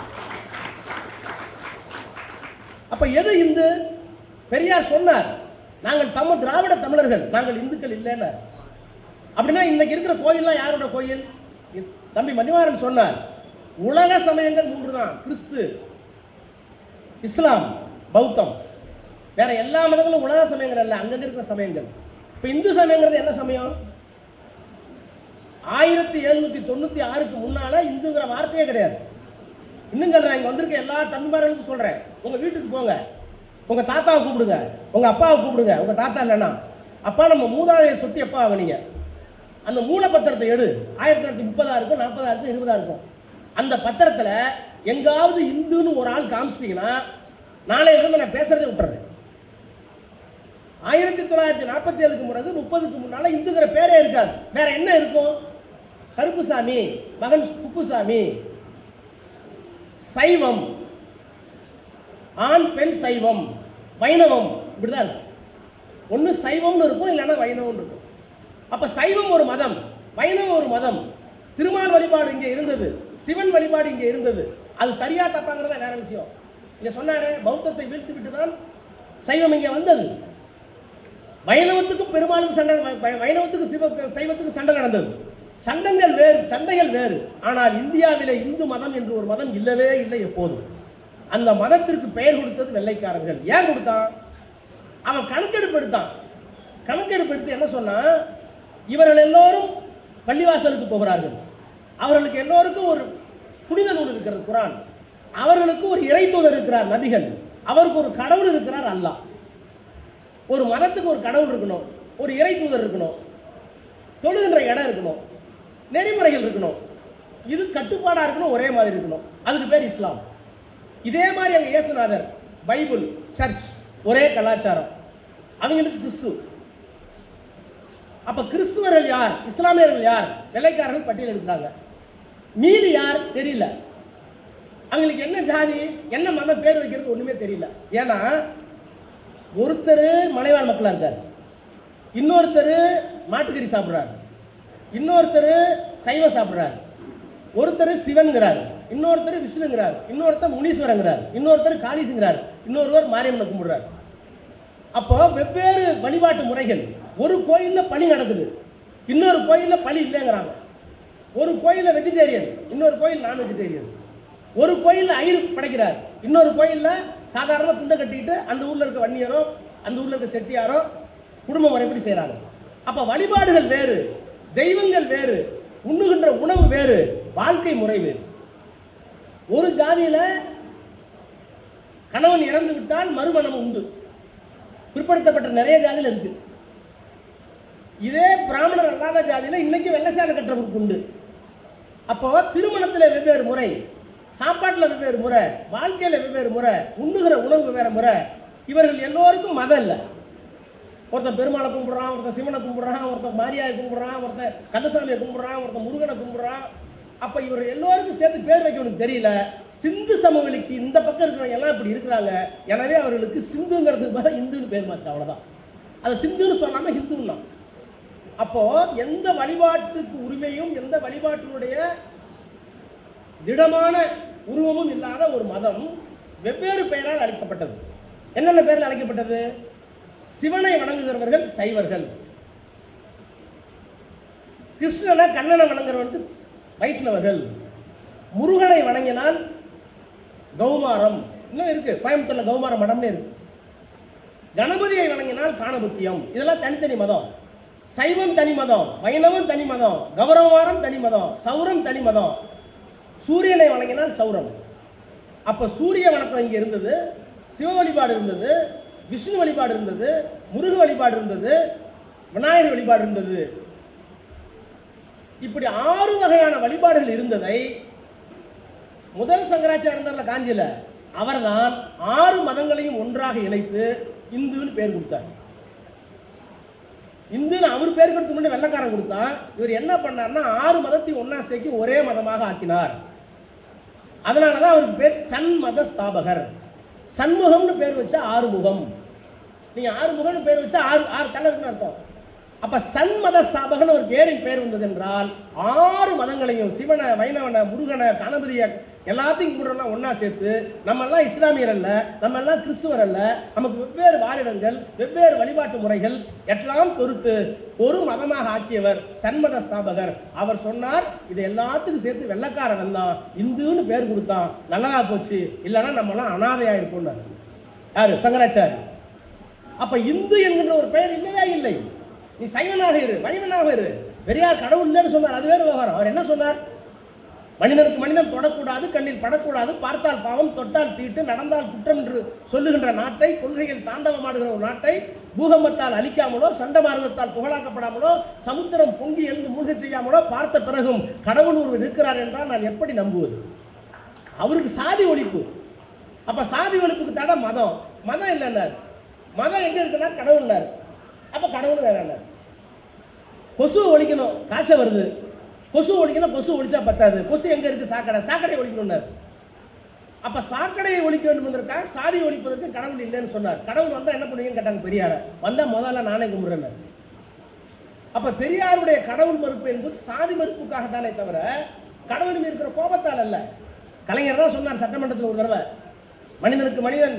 அப்ப எது இந்து? பெரியார் சொன்னார், நாங்கள் தமிழ் திராவிட தமிழர்கள், நாங்கள் இந்துக்கள் இல்லைன்னு. அப்படின்னா இன்னைக்கு இருக்கிற கோயில்லாம் யாரோட கோயில்? தம்பி மணிமாறன் சொன்னார், உலக சமயங்கள் மூன்று தான், கிறிஸ்து, இஸ்லாம், பௌத்தம். வேற எல்லா மதங்களும் உலக சமயங்கள் அல்ல, அங்கங்க இருக்கிற சமயங்கள். இப்ப இந்து சமயங்கிறது என்ன சமயம்? ஆயிரத்தி எழுநூத்தி தொண்ணூத்தி ஆறுக்கு முன்னால இந்துங்கிற வார்த்தையே கிடையாது. இன்னும் சொல்றேன், இங்க வந்திருக்க எல்லா தம்பிமார்களுக்கும் சொல்றேன், உங்க வீட்டுக்கு போங்க, உங்க தாத்தாவை கூப்பிடுங்க, உங்க அப்பாவை கூப்பிடுங்க. உங்க தாத்தா இல்லைன்னா அப்பா, நம்ம மூதாதையர் சொத்து எப்போ வாங்கினீங்க? அந்த மூல பத்திரத்தை எடு. ஆயிரத்தி தொள்ளாயிரத்தி முப்பதா இருக்கும், நாற்பதா இருக்கும், இருபதா இருக்கும். அந்த பத்திரத்துல எங்காவது இந்துன்னு ஒரு ஆள் காமிச்சிட்டீங்கன்னா நாளையில இருந்து நான் பேசுறதே விட்டுறேன். ஆயிரத்தி தொள்ளாயிரத்தி நாற்பத்தி ஏழுக்கு பிறகு முப்பதுக்கு முன்னால இந்துங்கிற பேரே இருக்காது. வேற என்ன இருக்கும்? கருப்புசாமி, மகன் குப்புசாமி, சைவம், ஆண் பெண் சைவம், வைணவம், இப்படிதான் இருக்கும். ஒன்று சைவம்னு இருக்கும், இல்லைன்னா வைணவம் இருக்கும். அப்ப சைவம் ஒரு மதம், வைணவம் ஒரு மதம். திருமால் வழிபாடு இங்கே இருந்தது, சிவன் வழிபாடு இங்கே இருந்தது. அது சரியா தப்பாங்கிறத வேற விஷயம். இங்க சொன்னாரு, பௌத்தத்தை வீழ்த்து விட்டு தான் சைவம் இங்கே வந்தது. வைணவத்துக்கும் பெருமாளுக்கு சண்டை, வைணவத்துக்கு சிவ சைவத்துக்கு சண்டை நடந்தது. சண்டங்கள் வேறு, சண்டைகள் வேறு. ஆனால் இந்தியாவிலே இந்து மதம் என்று ஒரு மதம் இல்லவே இல்லை எப்போதும். அந்த மதத்திற்கு பெயர் கொடுத்தது வெள்ளைக்காரர்கள். ஏன் கொடுத்தான்? அவன் கணக்கெடுப்பு எடுத்தான். கணக்கெடுப்பு எடுத்து என்ன சொன்னா, இவர்கள் எல்லோரும் பள்ளிவாசலுக்கு போகிறார்கள், அவர்களுக்கு எல்லோருக்கும் ஒரு புனித நூல் இருக்கிறது குரான், அவர்களுக்கு ஒரு இறை தூதர் இருக்கிறார் நபிகள், அவருக்கு ஒரு கடவுள் இருக்கிறார் அல்லாஹ். ஒரு மதத்துக்கு ஒரு கடவுள் இருக்கணும், ஒரு இறை தூதர் இருக்கணும், தொழுகின்ற இடம் இருக்கணும், நெறிமுறைகள் இருக்கணும், இது கட்டுப்பாடாக இருக்கணும், ஒரே மாதிரி இருக்கணும். அதுக்கு பேர் இஸ்லாம். இதே மாதிரி அங்கே இயேசுநாதர், பைபிள், சர்ச் ஒரே கலாச்சாரம், அவங்களுக்கு கிறிஸ்து. அப்ப கிறிஸ்துவர்கள் யார், இஸ்லாமியர்கள் யார், வெள்ளைக்காரர்கள் பட்டியல் எடுக்கிறாங்க. மீதி யார் தெரியல. அவங்களுக்கு என்ன ஜாதி, என்ன மதம், பேர் வைக்கிறது ஒண்ணுமே தெரியல. ஏன்னா ஒருத்தர் மலைவாழ் மக்களா இருக்கார், இன்னொருத்தர் மாட்டுக்கறி சாப்பிட்றாரு, இன்னொருத்தர் சைவம் சாப்பிட்றாரு, ஒருத்தர் சிவன்கிறார், இன்னொருத்தர் விஷ்ணுங்கிறார், இன்னொருத்தர் முனீஸ்வரங்கிறார், இன்னொருத்தர் காளிசுங்கிறார், இன்னொருவர் மாரியம்மனை கும்பிடுறார். அப்போ வெவ்வேறு வழிபாட்டு முறைகள். ஒரு கோயிலில் பலி நடக்குது, இன்னொரு கோயிலில் பலி இல்லைங்கிறாங்க. ஒரு கோயிலில் வெஜிடேரியன், இன்னொரு கோயில் நான் வெஜிடேரியன். ஒரு கோயிலில் ஐயர் படைக்கிறார், இன்னொரு கோயிலில் சாதாரண துண்டை கட்டிக்கிட்டு அந்த ஊரில் இருக்க வன்னியரோ அந்த ஊரில் இருக்க செட்டியாரோ குடும்ப முறைப்படி செய்கிறாங்க. அப்போ வழிபாடுகள் வேறு, தெய்வங்கள் வேறு, உண்ணுகின்ற உணவு வேறு, வாழ்க்கை முறை வேறு. ஒரு ஜாதியில் கணவன் இறந்து விட்டால் மறுமணம் உண்டு, பிற்படுத்தப்பட்ட நிறைய ஜாதியில் இருக்கு. இதே பிராமணர் அல்லாத ஜாதியில் இன்னைக்கு வெள்ளை சேலை கட்டுறவருக்கு உண்டு. அப்போ திருமணத்தில் வெவ்வேறு முறை, சாப்பாட்டில் வெவ்வேறு முறை, வாழ்க்கையில் வெவ்வேறு முறை, உண்ணுகிற உணவு வெவ்வேறு முறை. இவர்கள் எல்லோருக்கும் மதம் இல்லை. ஒருத்தன் பெருமாளை கும்பிட்றான், ஒருத்தன் சிவனை கும்பிட்றான், ஒருத்தன் மாரியாயை கும்பிட்றான், ஒருத்தன் கந்தசாமியை கும்பிட்றான், ஒருத்தன் முருகனை கும்பிட்றான். அப்போ இவர் எல்லோருக்கும் சேர்த்து பேர் வைக்க உனக்கு தெரியல. சிந்து சமவெளிக்கு இந்த பக்கம் இருக்கிறவங்க எல்லாம் இப்படி இருக்கிறாங்க. எனவே அவர்களுக்கு சிந்துங்கிறதுக்கு பதிலாக இந்துன்னு பேர் மாற்று, அவ்வளோதான். அதை சிந்துன்னு சொல்லாமல் ஹிந்துன்னா. அப்போ எந்த வழிபாட்டுக்கு உரிமையும் எந்த வழிபாட்டினுடைய திடமான உருவமும் இல்லாத ஒரு மதம் வெவ்வேறு பெயரால் அழைக்கப்பட்டது. என்னென்ன பெயரில் அழைக்கப்பட்டது? சிவனை வணங்குகிறவர்கள் சைவர்கள், கிருஷ்ணனை கண்ணனை வணங்குறவர்கள் வைஷ்ணவர்கள், முருகனை வணங்கினால் கௌமாரம், இன்னும் இருக்கு கோயம்புத்தூர்ல கௌமார மடம்னு இருக்கு, கணபதியை வணங்கினால் காணபுத்தியம். இதெல்லாம் தனித்தனி மதம். சைவம் தனி மதம், வைணவம் தனி மதம், கௌரவாரம் தனி மதம், சௌரம் தனி மதம். சூரியனை வணங்கினால் சௌரம். அப்ப சூரிய வணக்கம் இங்கே இருந்தது, சிவ வழிபாடு இருந்தது, விஷ்ணு வழிபாடு இருந்தது, முருக வழிபாடு இருந்தது, விநாயகர் வழிபாடு இருந்தது. இப்படி ஆறு வகையான வழிபாடுகள் இருந்ததை முதல் சங்கராச்சாரியர் காஞ்சியில அவர்தான் ஆறு மதங்களையும் ஒன்றாக இணைத்து இந்துன்னு பேர் கொடுத்தார். இந்துன்னு அவர் பேர் கொடுத்து முன்னே வெள்ளக்காரன் கொடுத்தான். இவர் என்ன பண்ணார்னா ஆறு மதத்தையும் ஒன்னா சேர்க்கி ஒரே மதமாக ஆக்கினார். அதனாலதான் அவருக்கு பேர் சன்மத ஸ்தாபகர். சண்முகம்னு பேர் வச்சா ஆறுமுகம். நீங்க ஆறுமுகம்னு பேர் வச்சா ஆறு ஆறு தலை இருக்குன்னு அர்த்தம். அப்ப சன்மத ஸ்தாபகன் ஒரு பேரின் பேர் வந்தது என்றால் ஆறு மதங்களையும் சிவனை, வைணவனை, முருகனை, கணபதியை எல்லாத்தையும் கும்பிடுறோம்னா ஒன்னா சேர்த்து நம்ம எல்லாம் இஸ்லாமியர் அல்ல, நம்ம எல்லாம் கிறிஸ்துவர் அல்ல, நமக்கு வெவ்வேறு வாழிடங்கள், வெவ்வேறு வழிபாட்டு முறைகள் எல்லாம் தொறுத்து ஒரு மதமாக ஆக்கியவர் சன்மத ஸ்தாபகர். அவர் சொன்னார், இதை எல்லாத்துக்கும் சேர்த்து வெள்ளக்காரன் வந்தான், இந்துன்னு பேர் கொடுத்தான், நல்லதா போச்சு, இல்லைன்னா நம்ம எல்லாம் அனாதையா இருப்போம். யாரு? சங்கராச்சாரி. அப்ப இந்து என்கின்ற ஒரு பெயர் இல்லவே இல்லை. நீ சைவனாக இரு, வைணவனாக இரு. பெரியார் கடவுள் இல்லைன்னு சொன்னார், அது வேறு விவகாரம். அவர் என்ன சொன்னார்? மனிதனுக்கு மனிதன் தொடக்கூடாது, கண்ணில் படக்கூடாது, பார்த்தால் பாவம், தொட்டால் தீட்டு, நடந்தால் குற்றம் என்று சொல்லுகின்ற நாட்டை, கொள்கைகள் தாண்டவமாடுகிற ஒரு நாட்டை பூகம்பத்தால் அழிக்காமலோ, சண்டமாரதத்தால் புகழாக்கப்படாமலோ, சமுத்திரம் பொங்கி எழுந்து மூழ்க செய்யாமலோ பார்த்த பிறகும் கடவுள் ஒருவர் இருக்கிறார் என்றால் நான் எப்படி நம்புவது? அவருக்கு சாதி ஒழிப்பு. அப்ப சாதி ஒழிப்புக்கு தடை மதம். மதம் இல்லைன்னார். மதம் எங்க இருக்குன்னா கடவுள்னார். அப்ப கடவுள் வேற. கொசு ஒழிக்கணும், காசை வருது. கொசு ஒழிக்கணும், கொசு ஒழிச்சா பத்தாது. கொசு எங்க இருக்கு? சாக்கடை. சாக்கடை ஒழிக்கணும். அப்ப சாக்கடையை ஒழிக்க வேண்டும் என்பதற்காக சாதி ஒழிப்பதற்கு கடவுள் இல்லைன்னு சொன்னார். கடவுள் வந்தா என்ன பண்ணுவீங்கன்னு கேட்டாங்க பெரியார. வந்தா முதல்ல நானே கும்பிடுறேன். அப்ப பெரியாருடைய கடவுள் மறுப்பு என்பது சாதி மறுப்புக்காக தானே தவிர கடவுள் மீது இருக்கிற கோபத்தால் அல்ல. கலைஞர் தான் சொன்னார் சட்டமன்றத்தில் ஒரு தடவை, மனிதனுக்கு மனிதன்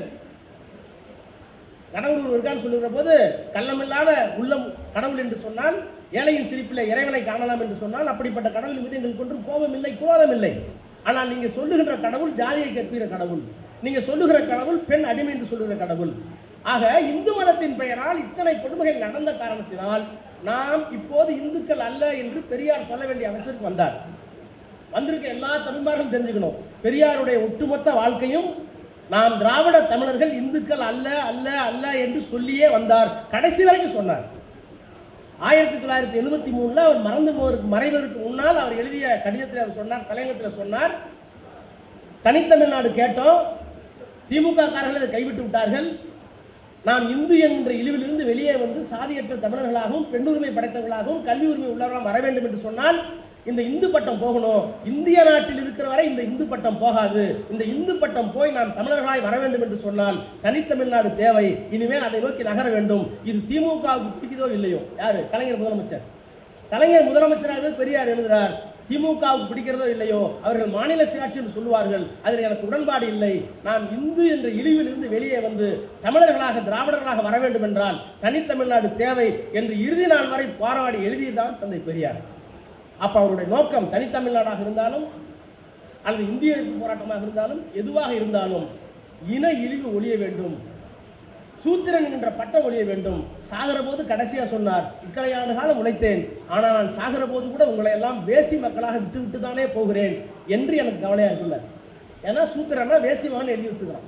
கடவுள் இருக்கான்னு சொல்லுகிற போது, கள்ளமில்லாத உள்ளம் கடவுள் என்று சொன்னால், ஏழையின் சிரிப்பில் இறைவனை காணலாம் என்று சொன்னால், அப்படிப்பட்ட கடவுள் மீது எங்களுக்கு ஒன்றும் கோபம் இல்லை, குரோதம் இல்லை. ஆனால் நீங்க சொல்லுகின்ற கடவுள் ஜாதியை கற்பிக்கிற கடவுள், நீங்க சொல்லுகிற கடவுள் பெண் அடிமை என்று சொல்லுகிற கடவுள். ஆக இந்து மதத்தின் பெயரால் இத்தனை கொடுமைகள் நடந்த காரணத்தினால் நாம் இப்போது இந்துக்கள் அல்ல என்று பெரியார் சொல்ல வேண்டிய அவசரத்துக்கு வந்தார். வந்திருக்க எல்லா தமிழ்மார்களும் தெரிஞ்சுக்கணும், பெரியாருடைய ஒட்டுமொத்த வாழ்க்கையும் நாம் திராவிட தமிழர்கள் இந்துக்கள் அல்ல அல்ல அல்ல என்று சொல்லியே வந்தார். கடைசி வரைக்கும் சொன்னார். ஆயிரத்தி தொள்ளாயிரத்தி எழுபத்தி மூணுல அவர் மறந்து போவதற்கு மறைவதற்கு முன்னால் அவர் எழுதிய கடிதத்தில் அவர் சொன்னார், தலையங்கத்தில் சொன்னார், தனித்தமிழ்நாடு கேட்டோம், திமுக காரர்கள் அதை கைவிட்டு விட்டார்கள், நாம் இந்து என்ற இழிவிலிருந்து வெளியே வந்து சாதியற்ற தமிழர்களாகவும் பெண்ணுரிமை படைத்தவர்களாகவும் கல்வி உரிமை உள்ளவர்களாக வர வேண்டும் என்று சொன்னால் இந்த இந்து பட்டம் போகணும், இந்திய நாட்டில் இருக்கிற வரை இந்த இந்து பட்டம் போகாது, இந்த இந்து பட்டம் போய் நாம் தமிழர்களாய் வர வேண்டும் என்று சொன்னால் தனித்தமிழ்நாடு தேவை, இனிமேல் அதை நோக்கி நகர வேண்டும். இது திமுகவுக்கு பிடிக்குதோ இல்லையோ, யாரு? கலைஞர் முதலமைச்சர். கலைஞர் முதலமைச்சராக பெரியார் எழுதுகிறார், திமுகவுக்கு பிடிக்கிறதோ இல்லையோ அவர்கள் மாநில சுயாட்சி என்று சொல்லுவார்கள், அதில் எனக்கு உடன்பாடு இல்லை, நாம் இந்து என்ற இழிவில் இருந்து வெளியே வந்து தமிழர்களாக திராவிடர்களாக வர வேண்டும் என்றால் தனித்தமிழ்நாடு தேவை என்று இறுதி நாள் வரை போராடி எழுதியதான் தந்தை பெரியார். அப்ப அவருடைய நோக்கம் தனித்தமிழ்நாடாக இருந்தாலும் அல்லது இந்திய போராட்டமாக இருந்தாலும் எதுவாக இருந்தாலும் இன இழிவு ஒழிய வேண்டும், சூத்திரன் என்ற பட்டம் ஒழிய வேண்டும். சாகிற போது கடைசியா சொன்னார், இத்தனை ஆண்டு காலம் உழைத்தேன், ஆனால் நான் சாகிற போது கூட உங்களை எல்லாம் வேசி மக்களாக விட்டு விட்டு தானே போகிறேன் என்று எனக்கு கவலையா இருக்குல்ல. ஏன்னா சூத்திரன்னா வேசி மகன் எழுதி வச்சுக்கிறான்.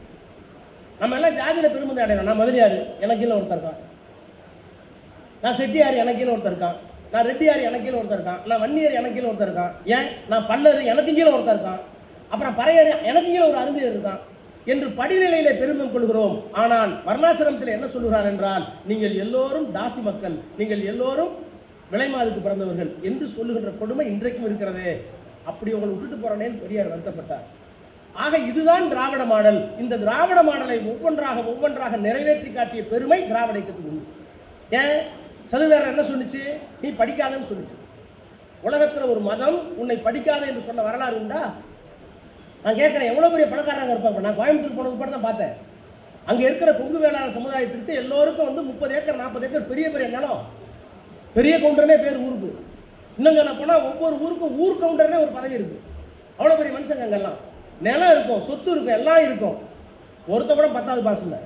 நம்ம எல்லாம் ஜாதியில பெருமதி அடையணும். நான் முதலியாரு, எனக்கு கீழே ஒருத்தர் இருக்கான், நான் செட்டியார், எனக்கு கீழே ஒருத்தர் இருக்கான், நான் ரெட்டியார், எனக்கு கீழே ஒருத்தர் இருக்கான், நான் வன்னியர், எனக்கு கீழே ஒருத்தர் இருக்கான், ஏன் நான் பல்லர், எனக்கு கீழே ஒருத்தர் இருக்கான், அப்புறம் பறையர், எனக்கு கீழே ஒரு அருந்தியர் இருக்கான் என்று படிநிலையிலே பெருமை கொள்கிறோம். ஆனால் வர்ணாசிரமத்தில் என்ன சொல்லுகிறார் என்றால், நீங்கள் எல்லோரும் தாசி மக்கள், நீங்கள் எல்லோரும் விலைமாதுக்கு பிறந்தவர்கள் என்று சொல்லுகின்ற கொடுமை இன்றைக்கும் இருக்கிறது. அப்படி உங்களை விட்டுட்டு போறேன்னு பெரியார் வருத்தப்பட்டார். ஆக இதுதான் திராவிட மாடல். இந்த திராவிட மாடலை ஒவ்வொன்றாக ஒவ்வொன்றாக நிறைவேற்றி காட்டிய பெருமை திராவிட இயக்கத்துக்கு உண்டு. ஏன் சதுவேற என்ன சொன்னிச்சு? நீ படிக்காதன்னு சொன்னிச்சு. உலகத்தில் ஒரு மதம் உன்னை படிக்காத என்று சொன்ன வரலாறு உண்டா? நான் கேட்குறேன், எவ்வளோ பெரிய பணக்காரங்க இருப்பாங்க. நான் கோயம்புத்தூர் போனது கூட தான் பார்த்தேன். அங்கே இருக்கிற கொங்கு வேளாண் சமுதாயத்திற்கு எல்லோருக்கும் வந்து முப்பது ஏக்கர் நாற்பது ஏக்கர் பெரிய பெரிய நிலம், பெரிய கவுண்டர்னே பேர் ஊருக்கு. இன்னும் சொன்ன போனால் ஒவ்வொரு ஊருக்கும் ஊர் கவுண்டர்னே ஒரு பதவி இருக்குது. அவ்வளோ பெரிய மனுஷங்க அங்கெல்லாம். நிலம் இருக்கும், சொத்து இருக்கும், எல்லாம் இருக்கும். ஒருத்த கூட பத்தாவது பாஸ் இல்லை.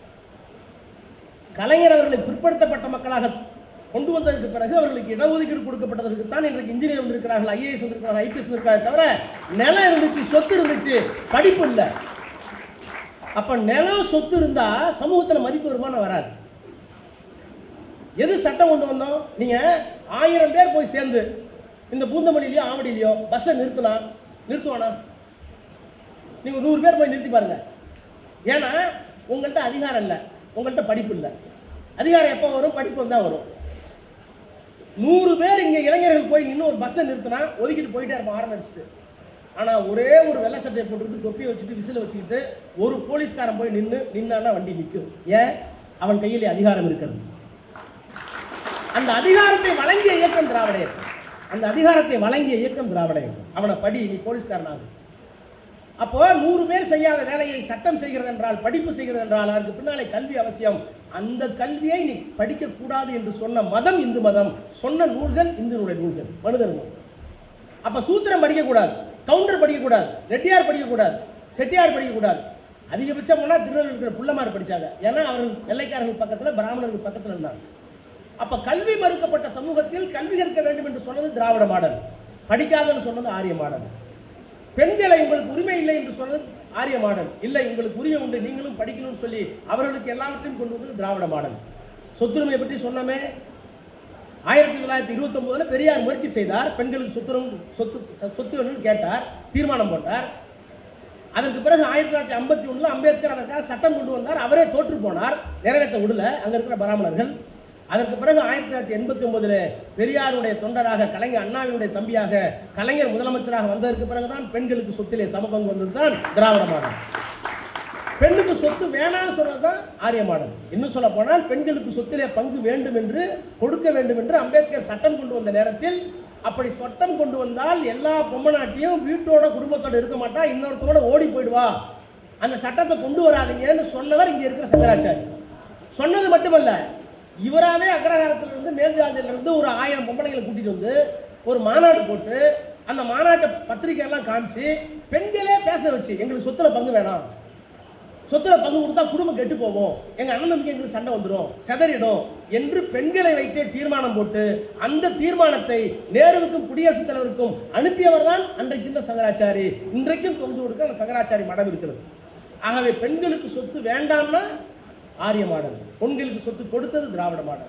கலைஞர் அவர்களை பிற்படுத்தப்பட்ட மக்களாக கொண்டு வந்ததற்கு பிறகு அவர்களுக்கு இடஒதுக்கீடு கொடுக்கப்பட்டதற்கு தான் இன்றைக்கு இன்ஜினியர் வந்திருக்கிறார்கள், ஐஏஎஸ் வந்திருக்கிறார்கள், ஐபிஎஸ் வந்திருக்கிறார்கள். தவிர நிலம் இருந்துச்சு, சொத்து இருந்துச்சு, படிப்பு இல்லை. அப்ப நிலம் சொத்து இருந்தா சமூகத்தில் மதிப்பு வருமானம் வராது. எது சட்டம் கொண்டு வந்தோம்? நீங்க ஆயிரம் பேர் போய் சேர்ந்து இந்த பூந்தமல்லியிலயோ ஆவடியிலையோ பஸ்ஸை நிறுத்தினா நிறுத்துவானா? நீங்க நூறு பேர் போய் நிறுத்தி பாருங்க. ஏன்னா உங்கள்கிட்ட அதிகாரம் இல்லை, உங்கள்கிட்ட படிப்பு இல்லை. அதிகாரம் எப்போ வரும்? படிப்பு வந்தா வரும். நூறு பேர் இங்க இளைஞர்கள் போய் நின்று ஒரு பஸ்ஸை நிறுத்தினா ஒதுக்கிட்டு போயிட்டே இருப்பான் ஆரம்பி அடிச்சுட்டு. ஆனா ஒரே ஒரு வெள்ளை சட்டையை போட்டுக்கிட்டு தொப்பியை வச்சுட்டு விசில வச்சுக்கிட்டு ஒரு போலீஸ்காரன் போய் நின்று நின்னா வண்டி நிற்கும். ஏன்? அவன் கையிலே அதிகாரம் இருக்கிறது. அந்த அதிகாரத்தை வழங்கிய இயக்கம் திராவிட இயக்கம். அந்த அதிகாரத்தை வழங்கிய இயக்கம் திராவிட இயக்கம். அவனை படி, நீ போலீஸ்காரனாகும். அப்போ நூறு பேர் செய்யாத வேலையை சட்டம் செய்கிறது என்றால், படிப்பு செய்கிறது என்றால் அதற்கு பின்னாலே கல்வி அவசியம். அந்த கல்வியை நீ படிக்க கூடாது என்று சொன்ன மதம் இந்து மதம், சொன்ன நூல்கள் இந்துனுடைய நூல்கள், மனு தர்மம். அப்ப சூத்திரம் படிக்க கூடாது, கவுண்டர் படிக்க கூடாது, ரெட்டியார் படிக்க கூடாது, செட்டியார் படிக்க கூடாது. அதிகபட்சம் போனா திருநெல்வேலி இருக்கிற புள்ளமார் படிச்சாங்க. ஏன்னா அவர்கள் வெள்ளைக்காரர்கள் பக்கத்துல பிராமணர்கள் பக்கத்துல இருந்தாங்க. அப்ப கல்வி மறுக்கப்பட்ட சமூகத்தில் கல்வி கற்க வேண்டும் என்று சொன்னது திராவிட மாடல், படிக்காதன்னு சொன்னது ஆரிய மாடல். பெண்களை உங்களுக்கு உரிமை இல்லை என்று சொன்னது ஆரிய மாடல். இல்லை, உங்களுக்கு உரிமை உண்டு, நீங்களும் படிக்கணும்னு சொல்லி அவர்களுக்கு எல்லாவற்றையும் கொண்டு வந்தது திராவிட மாடல். சொத்துரிமையை பற்றி சொன்னமே, ஆயிரத்தி தொள்ளாயிரத்தி இருபத்தி ஒன்பதுல பெரியார் முயற்சி செய்தார். பெண்களுக்கு சொத்துரிமை சொத்து சொத்து வேணும்னு கேட்டார், தீர்மானம் போட்டார். அதற்கு பிறகு ஆயிரத்தி தொள்ளாயிரத்தி ஐம்பத்தி ஒண்ணுல அம்பேத்கர் அதற்காக சட்டம் கொண்டு வந்தார். அவரே தோற்று போனார், நிறைவேற்ற விடல அங்க இருக்கிற பிராமணர்கள். அதற்கு பிறகு ஆயிரத்தி தொள்ளாயிரத்தி எண்பத்தி ஒன்பதுல பெரியாருடைய தொண்டராக, கலைஞர் அண்ணாவினுடைய தம்பியாக கலைஞர் முதலமைச்சராக வந்ததற்கு பிறகுதான் பெண்களுக்கு சொத்திலே சமபங்கு வந்ததுதான் திராவிட மாடல். பெண்ணுக்கு சொத்து வேணாம்னு சொன்னதுதான் ஆரிய மாடல். இன்னும் சொல்ல போனால் பெண்களுக்கு சொத்திலே பங்கு வேண்டும் என்று, கொடுக்க வேண்டும் என்று அம்பேத்கர் சட்டம் கொண்டு வந்த நேரத்தில், அப்படி சட்டம் கொண்டு வந்தால் எல்லா பொம்மநாட்டியும் வீட்டோட குடும்பத்தோட இருக்க மாட்டா, இன்னொருத்தோட ஓடி போயிடுவா, அந்த சட்டத்தை கொண்டு வராதீங்கன்னு சொன்னவர் இங்க இருக்கிற சங்கராச்சாரி. சொன்னது மட்டுமல்ல, இவராவே அக்ரஹாரத்திலிருந்து மேல் ஜாதியிலிருந்து ஒரு ஆயிரம் பொம்பளைகளை கூட்டிட்டு வந்து ஒரு மாநாடு போட்டு அந்த மாநாட்டை பத்திரிகை எல்லாம் காமிச்சு பெண்களே பேச வச்சு, எங்களுக்கு சொத்துல பங்கு வேணாம், சொத்துல பங்கு கொடுத்தா குடும்பம் கெட்டு போவோம், எங்க அண்ணன் தம்பிக்கு எங்களுக்கு சண்டை வந்துடும், செதறிடும் என்று பெண்களை வைத்தே தீர்மானம் போட்டு அந்த தீர்மானத்தை நேருவுக்கும் குடியரசுத் தலைவருக்கும் அனுப்பியவர் தான் அன்றைக்கு இந்த சங்கராச்சாரி. இன்றைக்கும் தொண்டு கொடுக்க அந்த சங்கராச்சாரி மடம் இருக்கிறது. ஆகவே பெண்களுக்கு சொத்து வேண்டாம்னா ஆரிய மாடல், பெண்களுக்கு சொத்து கொடுத்தது திராவிட மாடல்.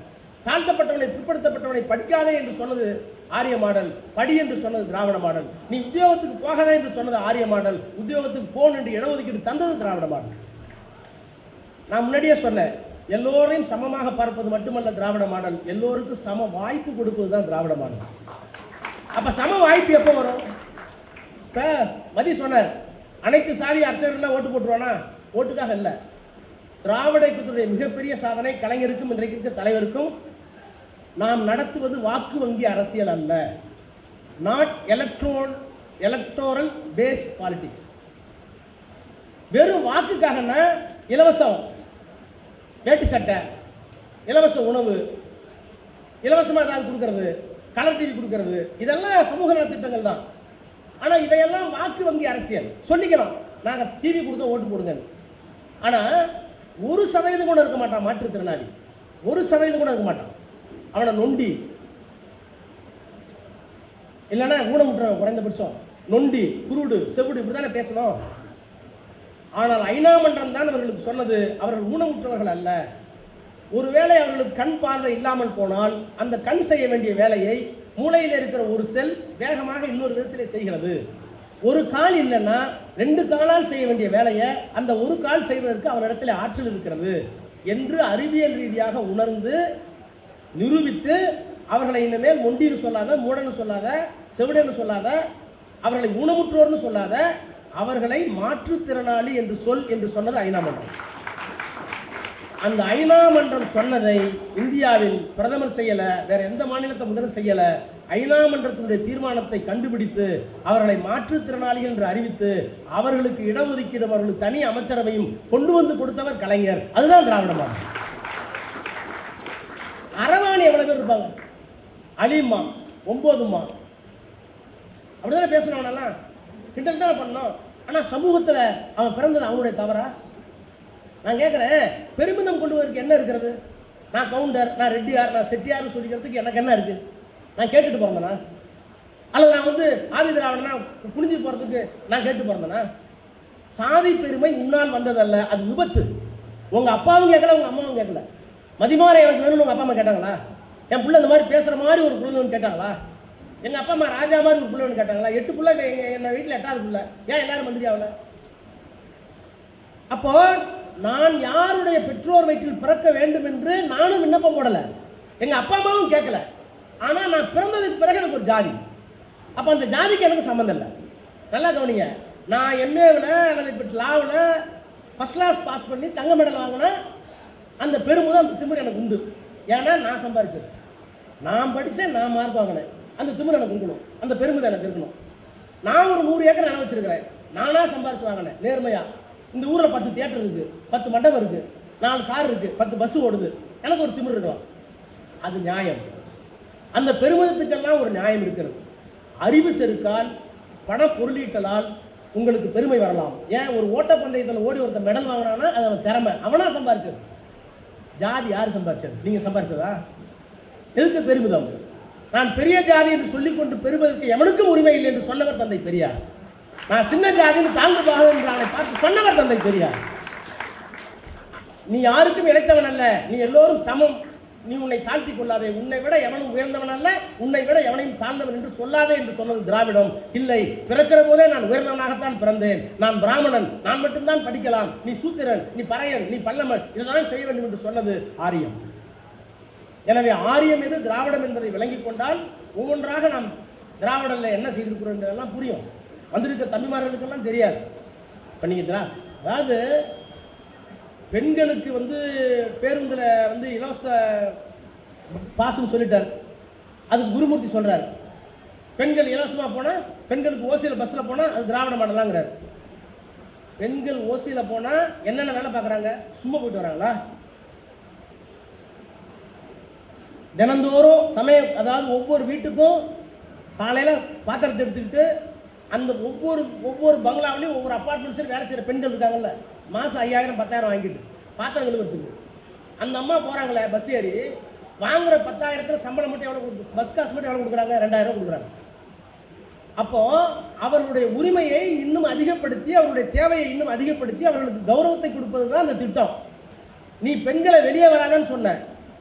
தாழ்த்தப்பட்டவனை பிற்படுத்தப்பட்டவனை படிக்காதே என்று சொன்னது ஆரிய மாடல், படி என்று சொன்னது திராவிட மாடல். நீ உத்தியோகத்துக்கு போகாதே என்று சொன்னது ஆரிய மாடல், உத்தியோகத்துக்கு போன் என்று இடஒதுக்கீடு தந்தது திராவிட மாடல். நான் முன்னாடியே சொன்னேன், எல்லோரையும் சமமாக பார்ப்பது மட்டுமல்ல திராவிட மாடல், எல்லோருக்கும் சம வாய்ப்பு கொடுப்பது தான் திராவிட மாடல். அப்ப சம வாய்ப்பு எப்போ வரும்? இப்ப மதி சொன்னார், அனைத்து சாதி அர்ச்சகர்கள்லாம் ஓட்டு போட்டுருவானா? ஓட்டுக்காக இல்லை. திராவிட இயக்கத்துடைய மிகப்பெரிய சாதனை கலைஞருக்கும் இன்றைக்கு இருக்க தலைவருக்கும், நாம் நடத்துவது வாக்கு வங்கி அரசியல் அல்ல. Not electron electoral based politics. வெறும் வாக்குக்காகனா இலவசம் வேட்டி சட்டை, இலவச உணவு, இலவசமாக ஏதாவது கொடுக்கறது, கலர் டிவி கொடுக்கறது, இதெல்லாம் சமூக நலத்திட்டங்கள் தான். ஆனால் இதையெல்லாம் வாக்கு வங்கி அரசியல் சொல்லிக்கலாம். நாங்கள் டிவி கொடுத்தா ஓட்டு போடுங்க. ஆனால் ஒரு சதவீதம் கூட இருக்க மாட்டான் மாற்றுத்திறனாளி, ஒரு சதவீதம் கூட இருக்க மாட்டான். அவனை நொண்டி இல்லைன்னா ஊனமுற்ற குறைந்தபட்சம் நொண்டி, குருடு, செவிடு இப்படி தானே பேசணும். ஆனால் ஐநா மன்றம் தான் அவர்களுக்கு சொன்னது, அவர்கள் ஊனமுற்றவர்கள் அல்ல. ஒருவேளை அவர்களுக்கு கண் பார்வை இல்லாமல் போனால் அந்த கண் செய்ய வேண்டிய வேலையை மூளையில் இருக்கிற ஒரு செல் வேகமாக இன்னொரு விதத்திலே செய்கிறது. ஒரு கால் இல்லைன்னா ரெண்டு காலால் செய்ய வேண்டிய வேலையை அந்த ஒரு கால் செய்வதற்கு அவனிடத்தில் ஆற்றல் இருக்கிறது என்று அறிவியல் ரீதியாக உணர்ந்து நிரூபித்து அவர்களை இனிமேல் மொண்டின்னு சொல்லாத, மூடன்னு சொல்லாத, செவிடன்னு சொல்லாத, அவர்களை ஊனமுற்றோர்னு சொல்லாத, அவர்களை மாற்றுத்திறனாளி என்று சொல் என்று சொன்னது ஐநா மன்றம். அந்த ஐநா மன்றம் சொன்னதை இந்தியாவில் பிரதமர் செய்யல, வேற எந்த மாநிலத்தை முதல்வர் செய்யல. ஐநா மன்றத்தினுடைய தீர்மானத்தை கண்டுபிடித்து அவர்களை மாற்றுத்திறனாளிகள் என்று அறிவித்து அவர்களுக்கு இடஒதுக்கீடு, அவர்களுக்கு தனி அமைச்சரவையும் கொண்டு வந்து கொடுத்தவர் கலைஞர். அதுதான் திராவிட மாடல். அரவாணி எவ்வளவு பேர் இருப்பாங்க? அலிமா, ஒன்பதுமா, அப்படிதானே பேசணும். கிண்டல் தான் பண்ணோம். ஆனால் சமூகத்தில் அவன் பிறந்தது அவனுடைய தவறா? நான் கேட்குறேன், பெருமிதம் கொண்டு வருவதற்கு என்ன இருக்கிறது? நான் கவுண்டர், நான் ரெட்டியார், நான் செட்டியார்னு சொல்லிக்கிறதுக்கு எனக்கு என்ன இருக்குது? நான் கேட்டுட்டு பிறந்தேனா? அல்லது நான் வந்து ஆதி திராவிடனா புரிஞ்சு போகிறதுக்கு நான் கேட்டு பிறந்தேனா? சாதி பெருமை உன்னால் வந்ததல்ல, அது விபத்து. உங்கள் அப்பாவும் கேட்கல, உங்கள் அம்மாவும் கேட்கல. மதிமாரை எனக்கு வேணும்னு உங்கள் அப்பா அம்மா கேட்டாங்களா? என் பிள்ளை இந்த மாதிரி பேசுகிற மாதிரி ஒரு பிள்ளைன்னு கேட்டாங்களா? எங்கள் அப்பா அம்மா ராஜா மாதிரி ஒரு பிள்ளைன்னு கேட்டாங்களா? எட்டு பிள்ளை எங்கள் என்ன வீட்டில் எட்டாவது பிள்ளை, ஏன் எல்லாரும் மந்திரி ஆகல? அப்போ நான் யாருடைய பெற்றோர் வயிற்றில் பிறக்க வேண்டும் என்று நானும் விண்ணப்பம் போடலை, எங்கள் அப்பா அம்மாவும் கேட்கல. ஆனால் நான் பிறந்ததுக்கு பிறகு எனக்கு ஒரு ஜாதி, அப்போ அந்த ஜாதிக்கு எனக்கு சம்மந்தம் இல்லை. நல்லா கவனிங்க, நான் எம்ஏவில் அல்லது இப்போ லாவில் ஃபஸ்ட் கிளாஸ் பாஸ் பண்ணி தங்க மெடல் வாங்கினா அந்த பெருமுதல், அந்த திமிர் எனக்கு உண்டு. ஏன்னா நான் சம்பாதிச்சது, நான் படித்தேன், நான் மார்க் வாங்கினேன், அந்த திமிர் எனக்கு இருக்கணும், அந்த பெருமுதல் எனக்கு இருக்கணும். நான் ஒரு நூறு ஏக்கர் நிலம் வச்சிருக்கிறேன், நானாக சம்பாதிச்சு வாங்கினேன் நேர்மையாக. இந்த ஊரில் பத்து தியேட்டர் இருக்குது, பத்து மண்டபம் இருக்குது, நாலு கார் இருக்குது, பத்து பஸ் ஓடுது, எனக்கு ஒரு திமிர் இருக்கலாம். அது நியாயம். அந்த பெருமிதத்துக்கெல்லாம் ஒரு நியாயம் இருக்கிறது. அறிவு செருக்கால், பண பொருளீட்டலால் உங்களுக்கு பெருமை வரலாம். ஏன் ஒரு ஓட்டப்பந்தயத்தில் ஓடி ஒருத்த மெடல் வாங்கினான்னா அது அவன் திறமை, அவனா சம்பாதிச்சது. ஜாதி யார் சம்பாதிச்சது? நீங்கள் சம்பாதிச்சதா? எதுக்கு பெருமிதம்? நான் பெரிய ஜாதி என்று சொல்லிக்கொண்டு பெறுவதற்கு எவனுக்கும் உரிமை இல்லை என்று சொன்னவர் தந்தை பெரியார். நான் சின்ன ஜாதின்னு தாழ்ந்து பாகம் என்று பார்த்து சொன்னவர் தந்தை பெரியார். நீ யாருக்கும் இழைத்தவன் அல்ல, நீ எல்லோரும் சமம், நீ உன்னை தாழ்த்தி கொள்ளாதே, உன்னை விட எவனும் உயர்ந்தவன் அல்ல, உன்னை விட எவனையும் தாழ்ந்தவன் என்று சொல்லாதே என்று சொன்னது திராவிடம். இல்லை, பிறக்கிற போதே நான் உயர்ந்தவனாகத்தான் பிறந்தேன், நான் பிராமணன், நான் மட்டும்தான் படிக்கலாம், நீ சூத்திரன், நீ பறையன், நீ பல்லமன், இதெல்லாம் செய்ய வேண்டும் என்று சொன்னது ஆரியம். எனவே ஆரியம் எது, திராவிடம் என்பதை விளங்கி கொண்டால் ஒவ்வொன்றாக நாம் திராவிடத்தில் என்ன செய்திருக்கிறோம் என்றதெல்லாம் புரியும். வந்திருக்க தம்பிமார்களுக்கெல்லாம் தெரியாது. இப்போ நீங்கள் அதாவது பெண்களுக்கு வந்து பேருந்தில் வந்து இலவச பாஸ்ன்னு சொல்லிட்டார். அதுக்கு குருமூர்த்தி சொல்கிறார், பெண்கள் இலவசமாக போனால், பெண்களுக்கு ஓசியில் பஸ்ஸில் போனால் அது திராவிட மாடலாங்கிறார். பெண்கள் ஓசியில் போனால் என்னென்ன வேலை பார்க்குறாங்க? சும்மா போயிட்டு வராங்களா? தினந்தோறும் சமயம், அதாவது ஒவ்வொரு வீட்டுக்கும் காலையில் பாத்திரத்தை எடுத்துக்கிட்டு அந்த ஒவ்வொரு ஒவ்வொரு பங்களாவிலையும் ஒவ்வொரு அப்பார்ட்மெண்ட்ஸில் வேலை செய்கிற பெண்கள் இருக்காங்கல்ல, மாதம் ஐயாயிரம் பத்தாயிரம் வாங்கிட்டு பாத்திரம் கழுவுறதுக்கு. அந்த அம்மா போகிறாங்களே பஸ் ஏறி, வாங்குகிற பத்தாயிரத்தில் சம்பளம் மட்டும் எவ்வளோ கொடுக்கு, பஸ் காசு மட்டும் எவ்வளோ கொடுக்குறாங்க? ரெண்டாயிரம் கொடுக்குறாங்க. அப்போது அவர்களுடைய உரிமையை இன்னும் அதிகப்படுத்தி, அவருடைய தேவையை இன்னும் அதிகப்படுத்தி அவர்களுக்கு கௌரவத்தை கொடுப்பது தான் அந்த திட்டம். நீ பெண்களை வெளியே வராதன்னு சொன்ன,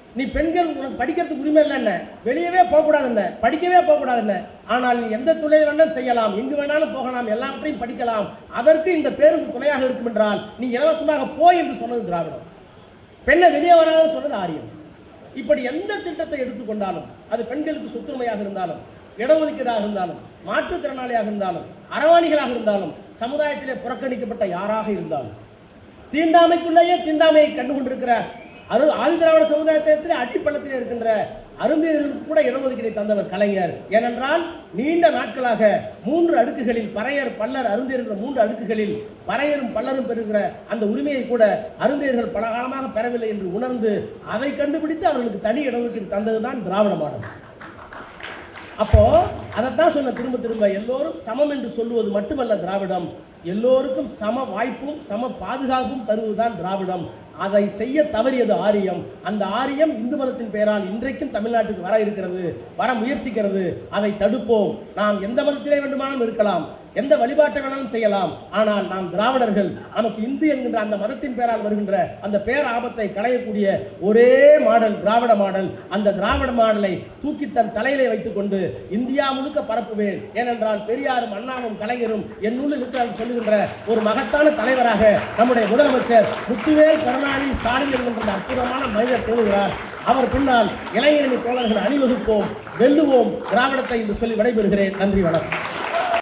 நீ பெண்கள் உனக்கு படிக்கிறதுக்கு உரிமை இல்லைன்ன, வெளியவே போகக்கூடாதுன்ன, படிக்கவே போகக்கூடாதுன்ன. ஆனால் நீ எந்த தொழில் வேணாலும் செய்யலாம், எங்கு வேணாலும் போகலாம், எல்லாவற்றையும் படிக்கலாம், அதற்கு இந்த பேருந்து துணையாக இருக்கும் என்றால் நீ இலவசமாக போய் என்று சொன்னது திராவிடம். பெண்ணை வெளியே வராத சொன்னது ஆரியம். இப்படி எந்த திட்டத்தை எடுத்துக்கொண்டாலும், அது பெண்களுக்கு சொத்துரிமையாக இருந்தாலும், இடஒதுக்கீடாக இருந்தாலும், மாற்றுத்திறனாளியாக இருந்தாலும், அரவாணிகளாக இருந்தாலும், சமுதாயத்திலே புறக்கணிக்கப்பட்ட யாராக இருந்தாலும், தீண்டாமைக்குள்ளேயே தீண்டாமையை கண்டுகொண்டிருக்கிற அரு ஆதி திராவிட சமுதாயத்திலே அடிப்பள்ளத்தில் இருக்கின்ற அருந்தியர்களுக்கு கூட இடஒதுக்கீடை தந்தவர் கலைஞர். ஏனென்றால் நீண்ட நாட்களாக மூன்று அடுக்குகளில் பறையர் பல்லர் அருந்தியர் என்ற மூன்று அடுக்குகளில் பறையரும் பல்லரும் பெறுகிற அந்த உரிமையை கூட அருந்தியர்கள் பல காலமாக பெறவில்லை என்று உணர்ந்து அதை கண்டுபிடித்து அவர்களுக்கு தனி இடஒதுக்கீடு தந்ததுதான் திராவிட மாடல். அப்போ அதைத்தான் சொன்ன திரும்ப திரும்ப, எல்லோரும் சமம் என்று சொல்லுவது மட்டுமல்ல திராவிடம், எல்லோருக்கும் சம வாய்ப்பும் சம பாதுகாப்பும் தருவதுதான் திராவிடம். அதை செய்ய தவறியது ஆரியம். அந்த ஆரியம் இந்து மதத்தின் பெயரால் இன்றைக்கும் தமிழ்நாட்டுக்கு வர இருக்கிறது, வர முயற்சிக்கிறது. அதை தடுப்போம். நாம் எந்த மதத்திலே வேண்டுமானாலும் இருக்கலாம், எந்த வழிபாட்டை வேணாலும் செய்யலாம். ஆனால் நாம் திராவிடர்கள், நமக்கு இந்து என்கின்ற அந்த மதத்தின் பெயரால் வருகின்ற அந்த பேர் ஆபத்தை களையக்கூடிய ஒரே மாடல் திராவிட மாடல். அந்த திராவிட மாடலை தூக்கி தன் தலையிலே வைத்துக் கொண்டு இந்தியா முழுக்க பரப்புவேன். ஏனென்றால் பெரியாரும் அண்ணாவும் கலைஞரும் என்னுள் இருக்கிறார் சொல்லுகின்ற ஒரு மகத்தான தலைவராக நம்முடைய முதலமைச்சர் முத்துவேல் கருணாநிதி ஸ்டாலின் என்கின்ற அற்புதமான மனிதர் தோன்றுகிறார். அவர் பின்னால் இளைஞரணி தோழர்கள் அணிவகுப்போம், வெல்லுவோம் திராவிடத்தை என்று சொல்லி விடைபெறுகிறேன். நன்றி, வணக்கம்.